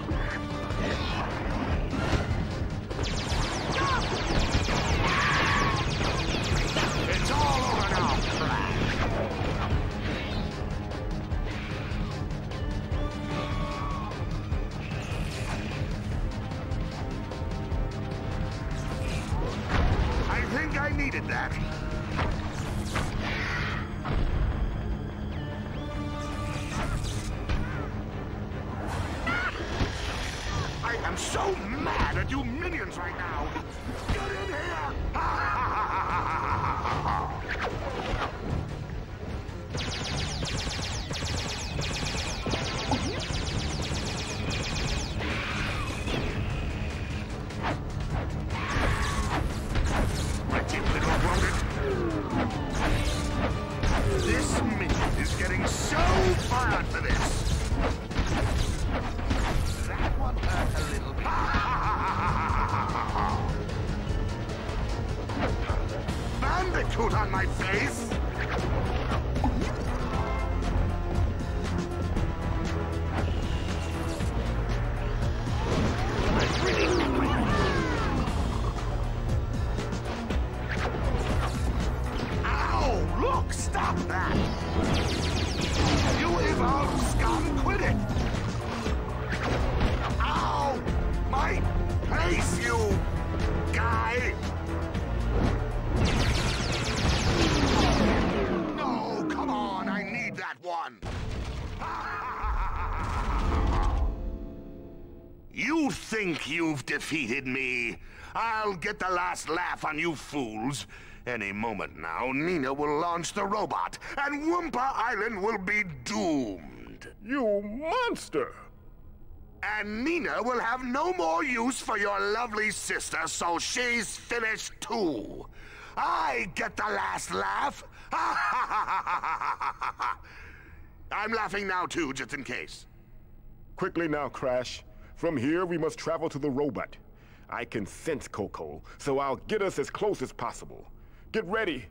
It's all over now, Crash. I think I needed that. I am so mad at you minions right now. Get in here! Pretty little rodent. This minion is getting so fired for this. That one hurt a little bit. Bandicoot on my face! Ow! Look! Stop that! You evolved scum! Quit it! Ow! My face, you guy! No, come on, I need that one! You think you've defeated me? I'll get the last laugh on you fools. Any moment now, Nina will launch the robot, and Wumpa Island will be doomed. You monster! And Nina will have no more use for your lovely sister, so she's finished too. I get the last laugh. I'm laughing now too, just in case. Quickly now, Crash. From here, we must travel to the robot. I can sense Coco, so I'll get us as close as possible. Get ready.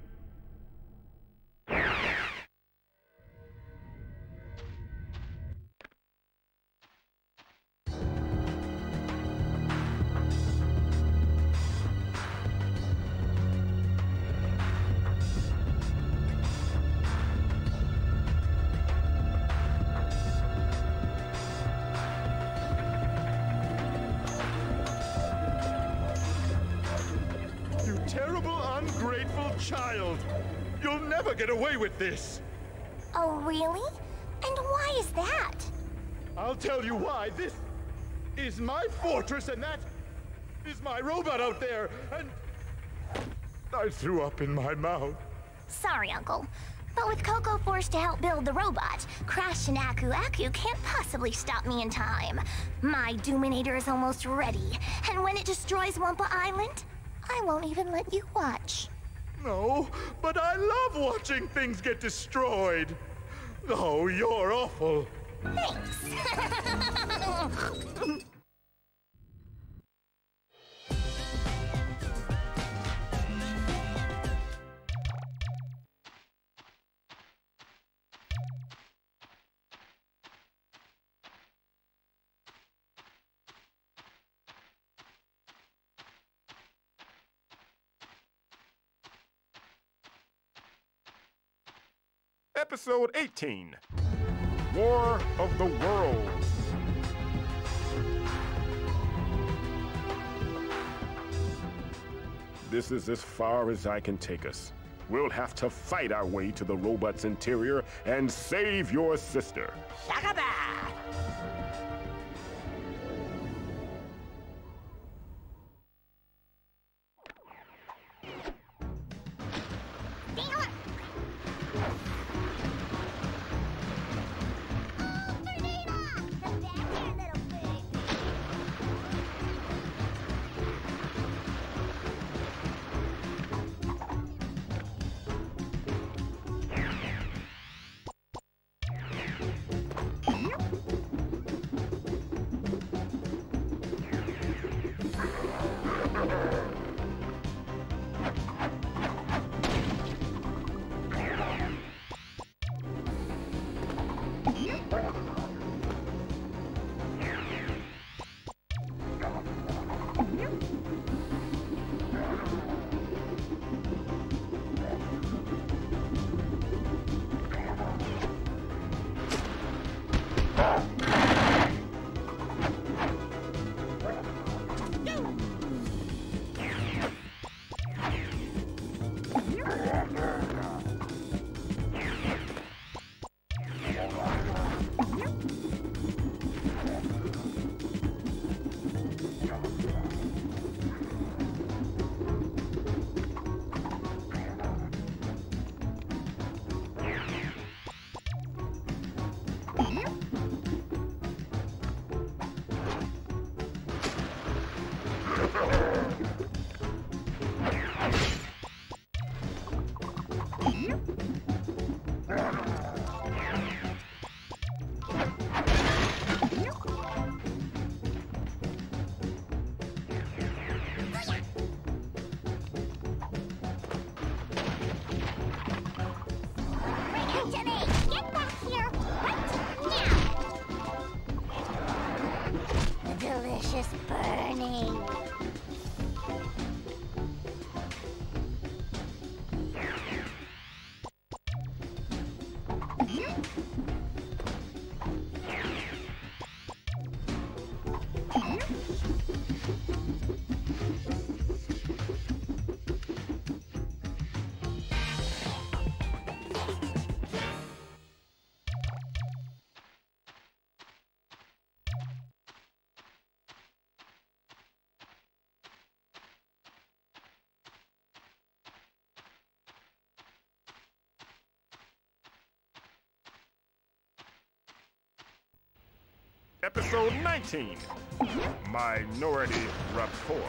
You terrible, ungrateful child! You'll never get away with this! Oh, really? And why is that? I'll tell you why. This is my fortress, and that is my robot out there, and I threw up in my mouth. Sorry, Uncle. But with Coco forced to help build the robot, Crash and Aku Aku can't possibly stop me in time. My Doominator is almost ready, and when it destroys Wumpa Island, I won't even let you watch. No, but I love watching things get destroyed. Oh, you're awful. Thanks. Episode 18, War of the Worlds. This is as far as I can take us. We'll have to fight our way to the robot's interior and save your sister. Shagaba! Delicious burning. Episode 19, Minority Rapport.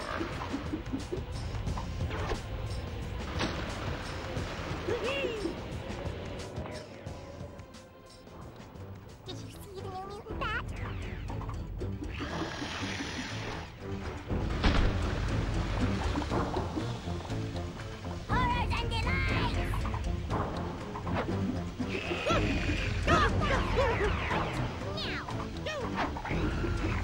Did you see the new mutant bat?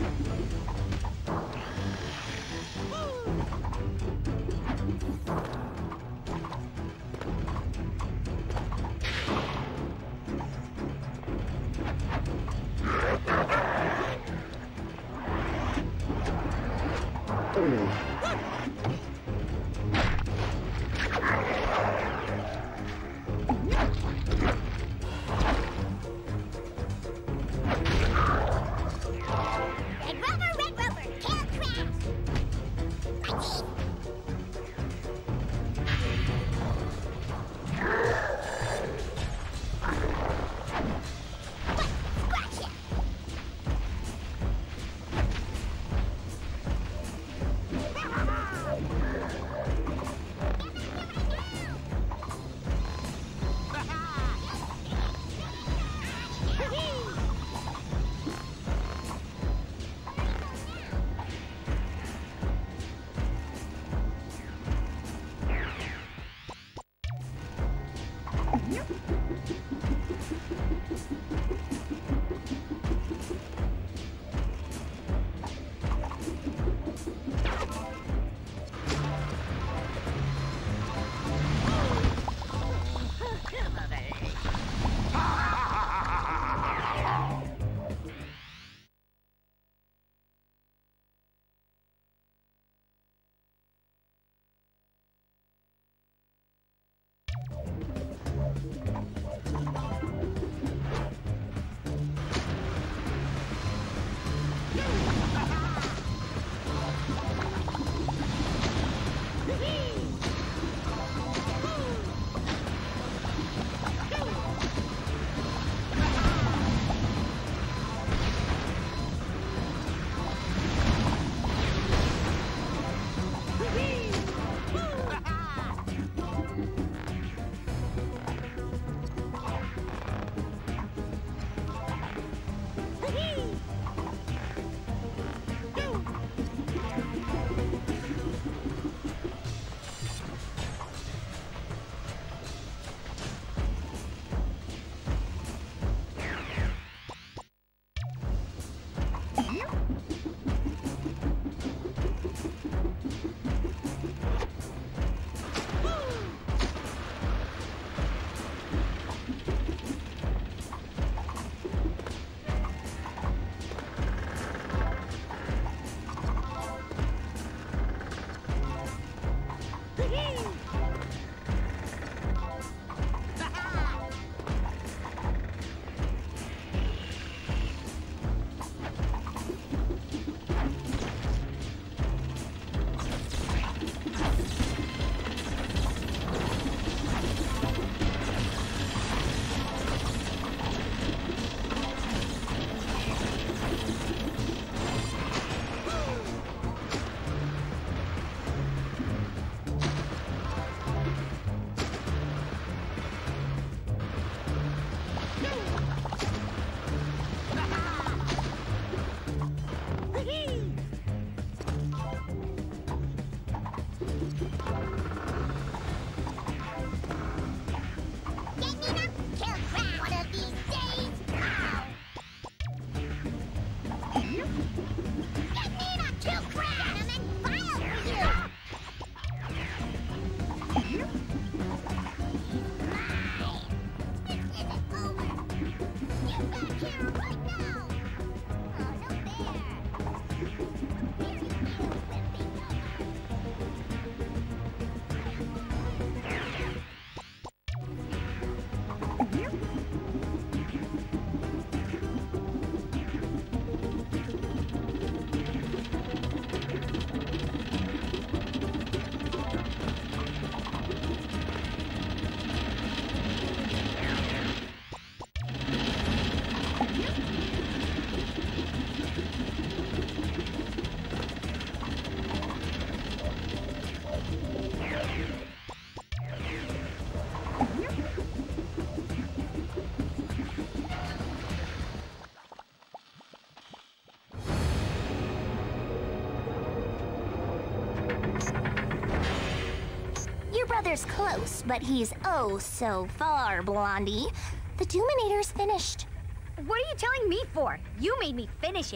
brother's close, but he's oh so far, Blondie. The Doominator's finished. What are you telling me for? You made me finish it.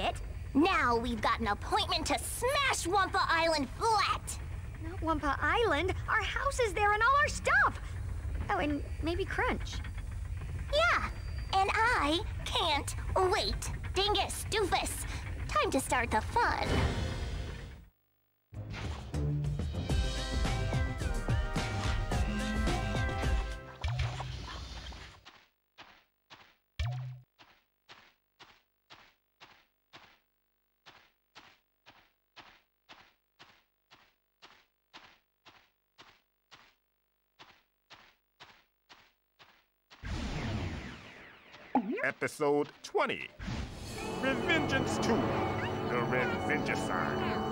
Now we've got an appointment to smash Wumpa Island flat! Not Wumpa Island. Our house is there and all our stuff. Oh, and maybe Crunch. Yeah, and I can't wait. Dingus Doofus, time to start the fun. Episode 20. Revengeance 2. The Revengeicide.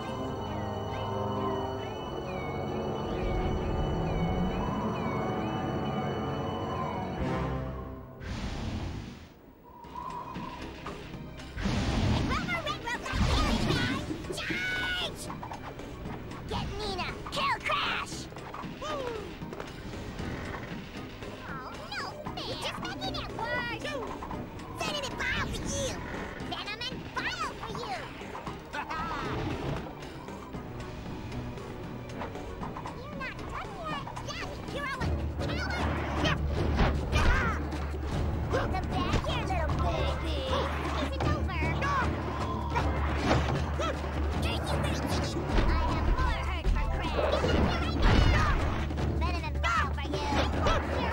Get Nina! Kill Crash! Oh, no fair! Just making it worse! Venom and Bile for you! Venom and Bile for you! You're not done yet! Yeah, you're all a coward! Welcome back here, little baby! Isn't over! I have more hurt for Crash! Venom and Bile for you!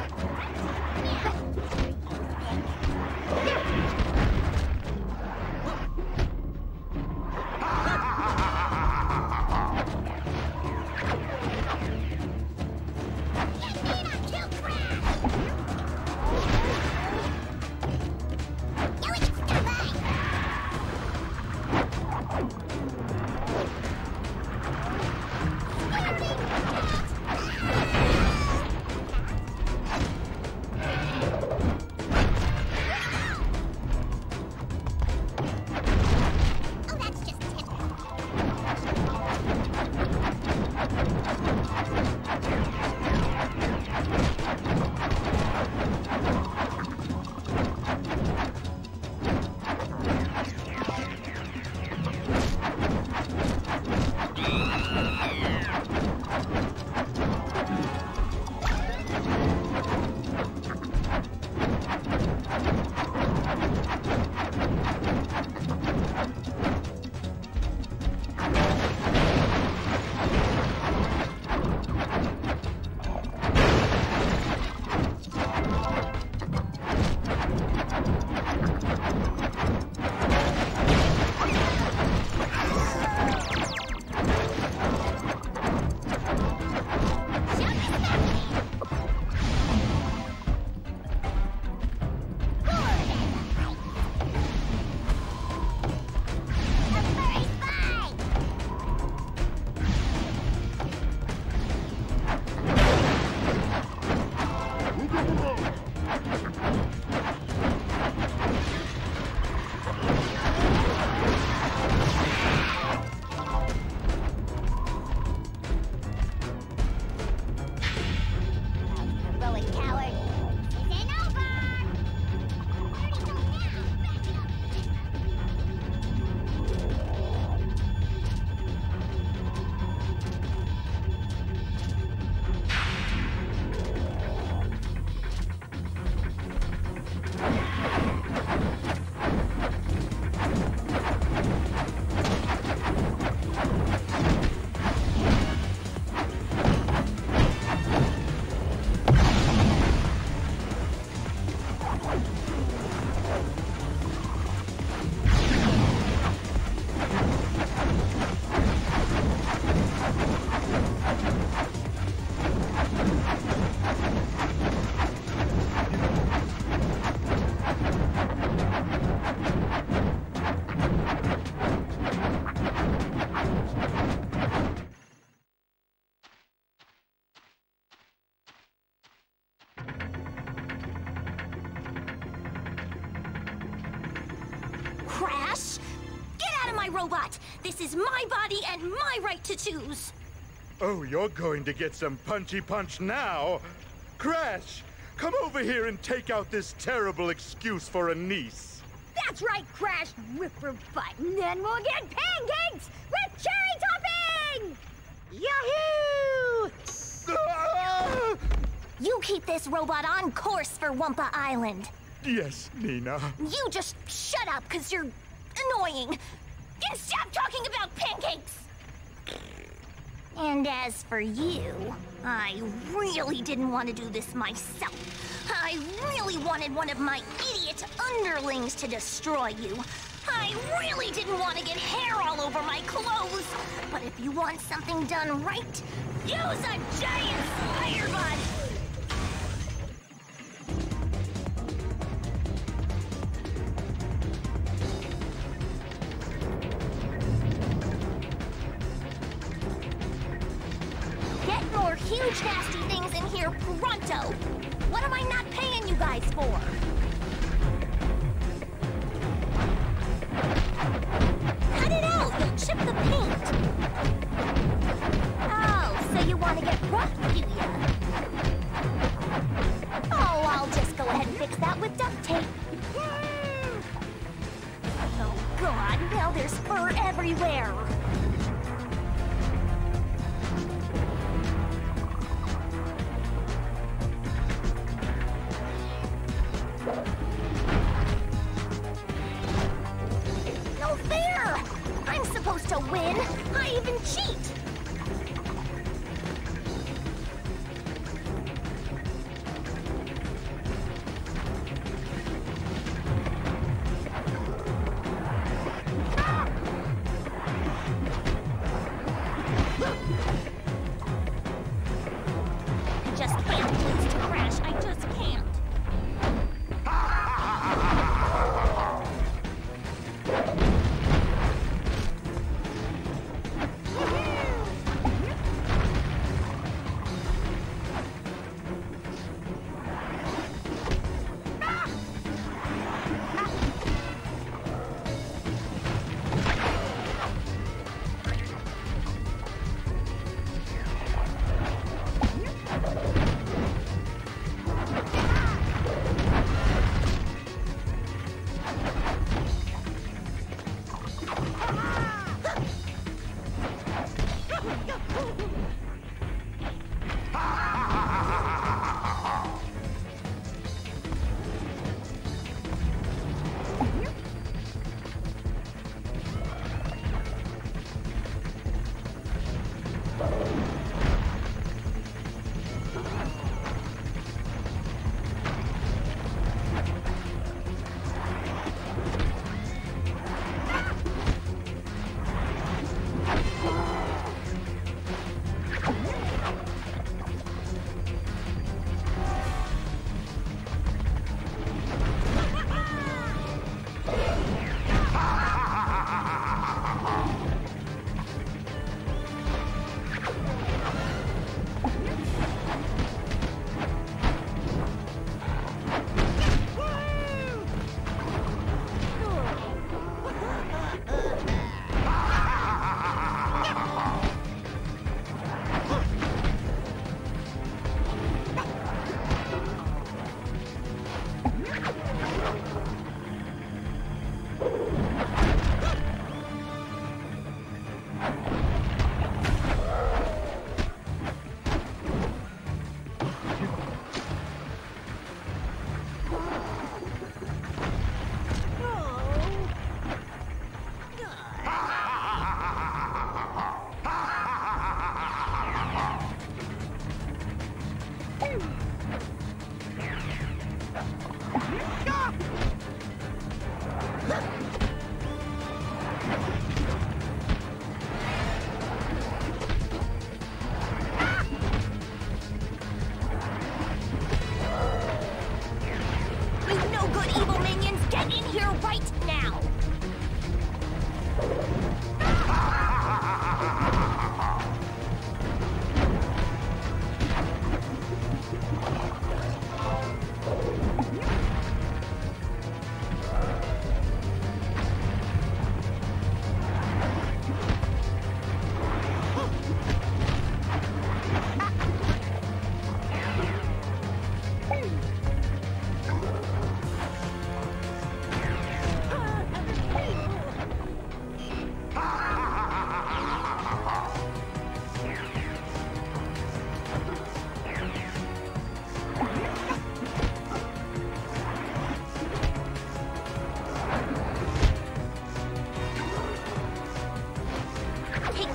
Crash! Get out of my robot! This is my body and my right to choose! Oh, you're going to get some punchy punch now? Crash! Come over here and take out this terrible excuse for a niece. That's right, Crash. Whip her butt, and then we'll get pancakes with cherry topping! Yahoo! You keep this robot on course for Wumpa Island. Yes, Nina. You just shut up, because you're annoying. And stop talking about pancakes! And as for you, I really didn't want to do this myself. I really wanted one of my idiot underlings to destroy you. I really didn't want to get hair all over my clothes. But if you want something done right, use a giant spider bot. Get more huge nasty things in here pronto! What am I not paying you guys for? Cut it out! You'll chip the paint! Oh, so you want to get rough, do ya? Oh, I'll just go ahead and fix that with duct tape. Oh, God, now there's fur everywhere! No fair! I'm supposed to win! I even cheat! I just can't lose to Crash. I just can't.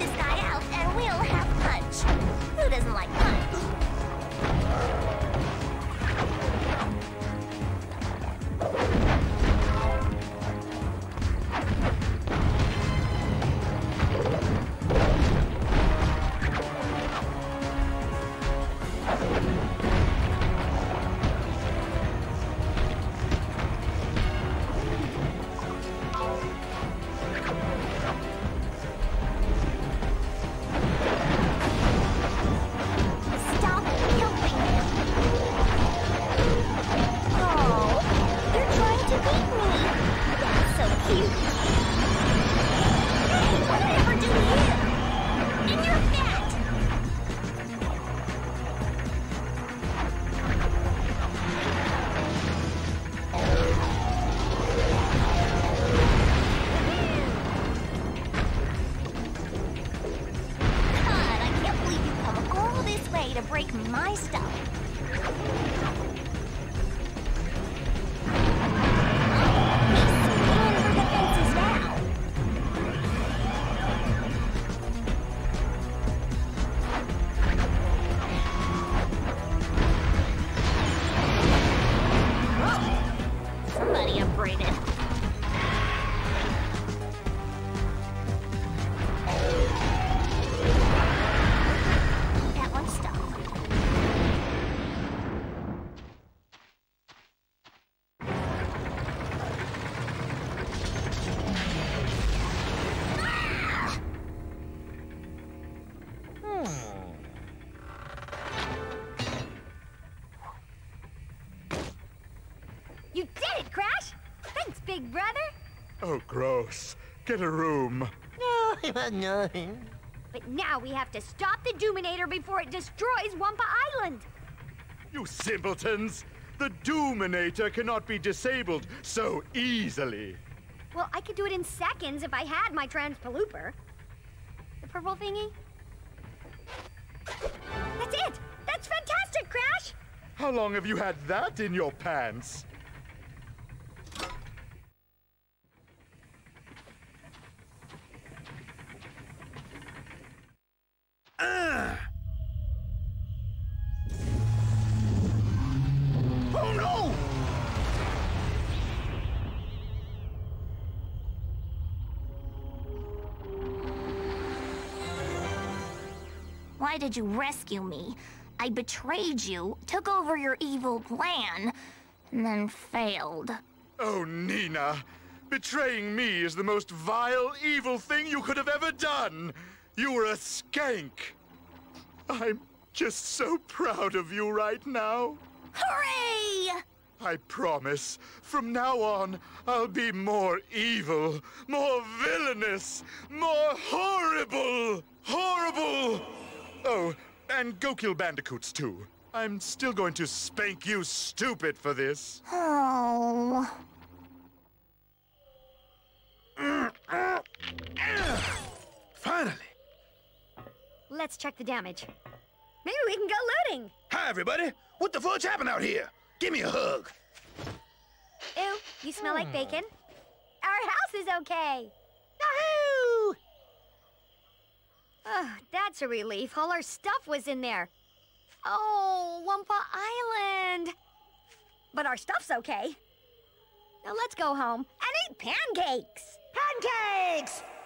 this guy out and we'll have punch. Who doesn't like punch? To break my stuff. He's swinging for the fences now. Whoa. Somebody upgraded. That one's stuck. You did it, Crash! Thanks, big brother! Oh, gross. Get a room. No, it was nothing. But now we have to stop the Doominator before it destroys Wumpa Island! You simpletons! The Doominator cannot be disabled so easily. Well, I could do it in seconds if I had my Transpalooper. The purple thingy? That's it! That's fantastic, Crash! How long have you had that in your pants? Oh no! Why did you rescue me? I betrayed you, took over your evil plan, and then failed. Oh, Nina! Betraying me is the most vile, evil thing you could have ever done! You were a skank! I'm just so proud of you right now. Hooray! I promise, from now on, I'll be more evil, more villainous, more horrible! Horrible! Oh, and go kill bandicoots, too. I'm still going to spank you stupid for this. Oh. Finally! Let's check the damage. Maybe we can go looting! Hi, everybody! What the fudge happened out here? Give me a hug! Ew, you smell like bacon. Our house is okay! Yahoo! Oh, that's a relief. All our stuff was in there. Oh, Wumpa Island! But our stuff's okay. Now let's go home and eat pancakes! Pancakes!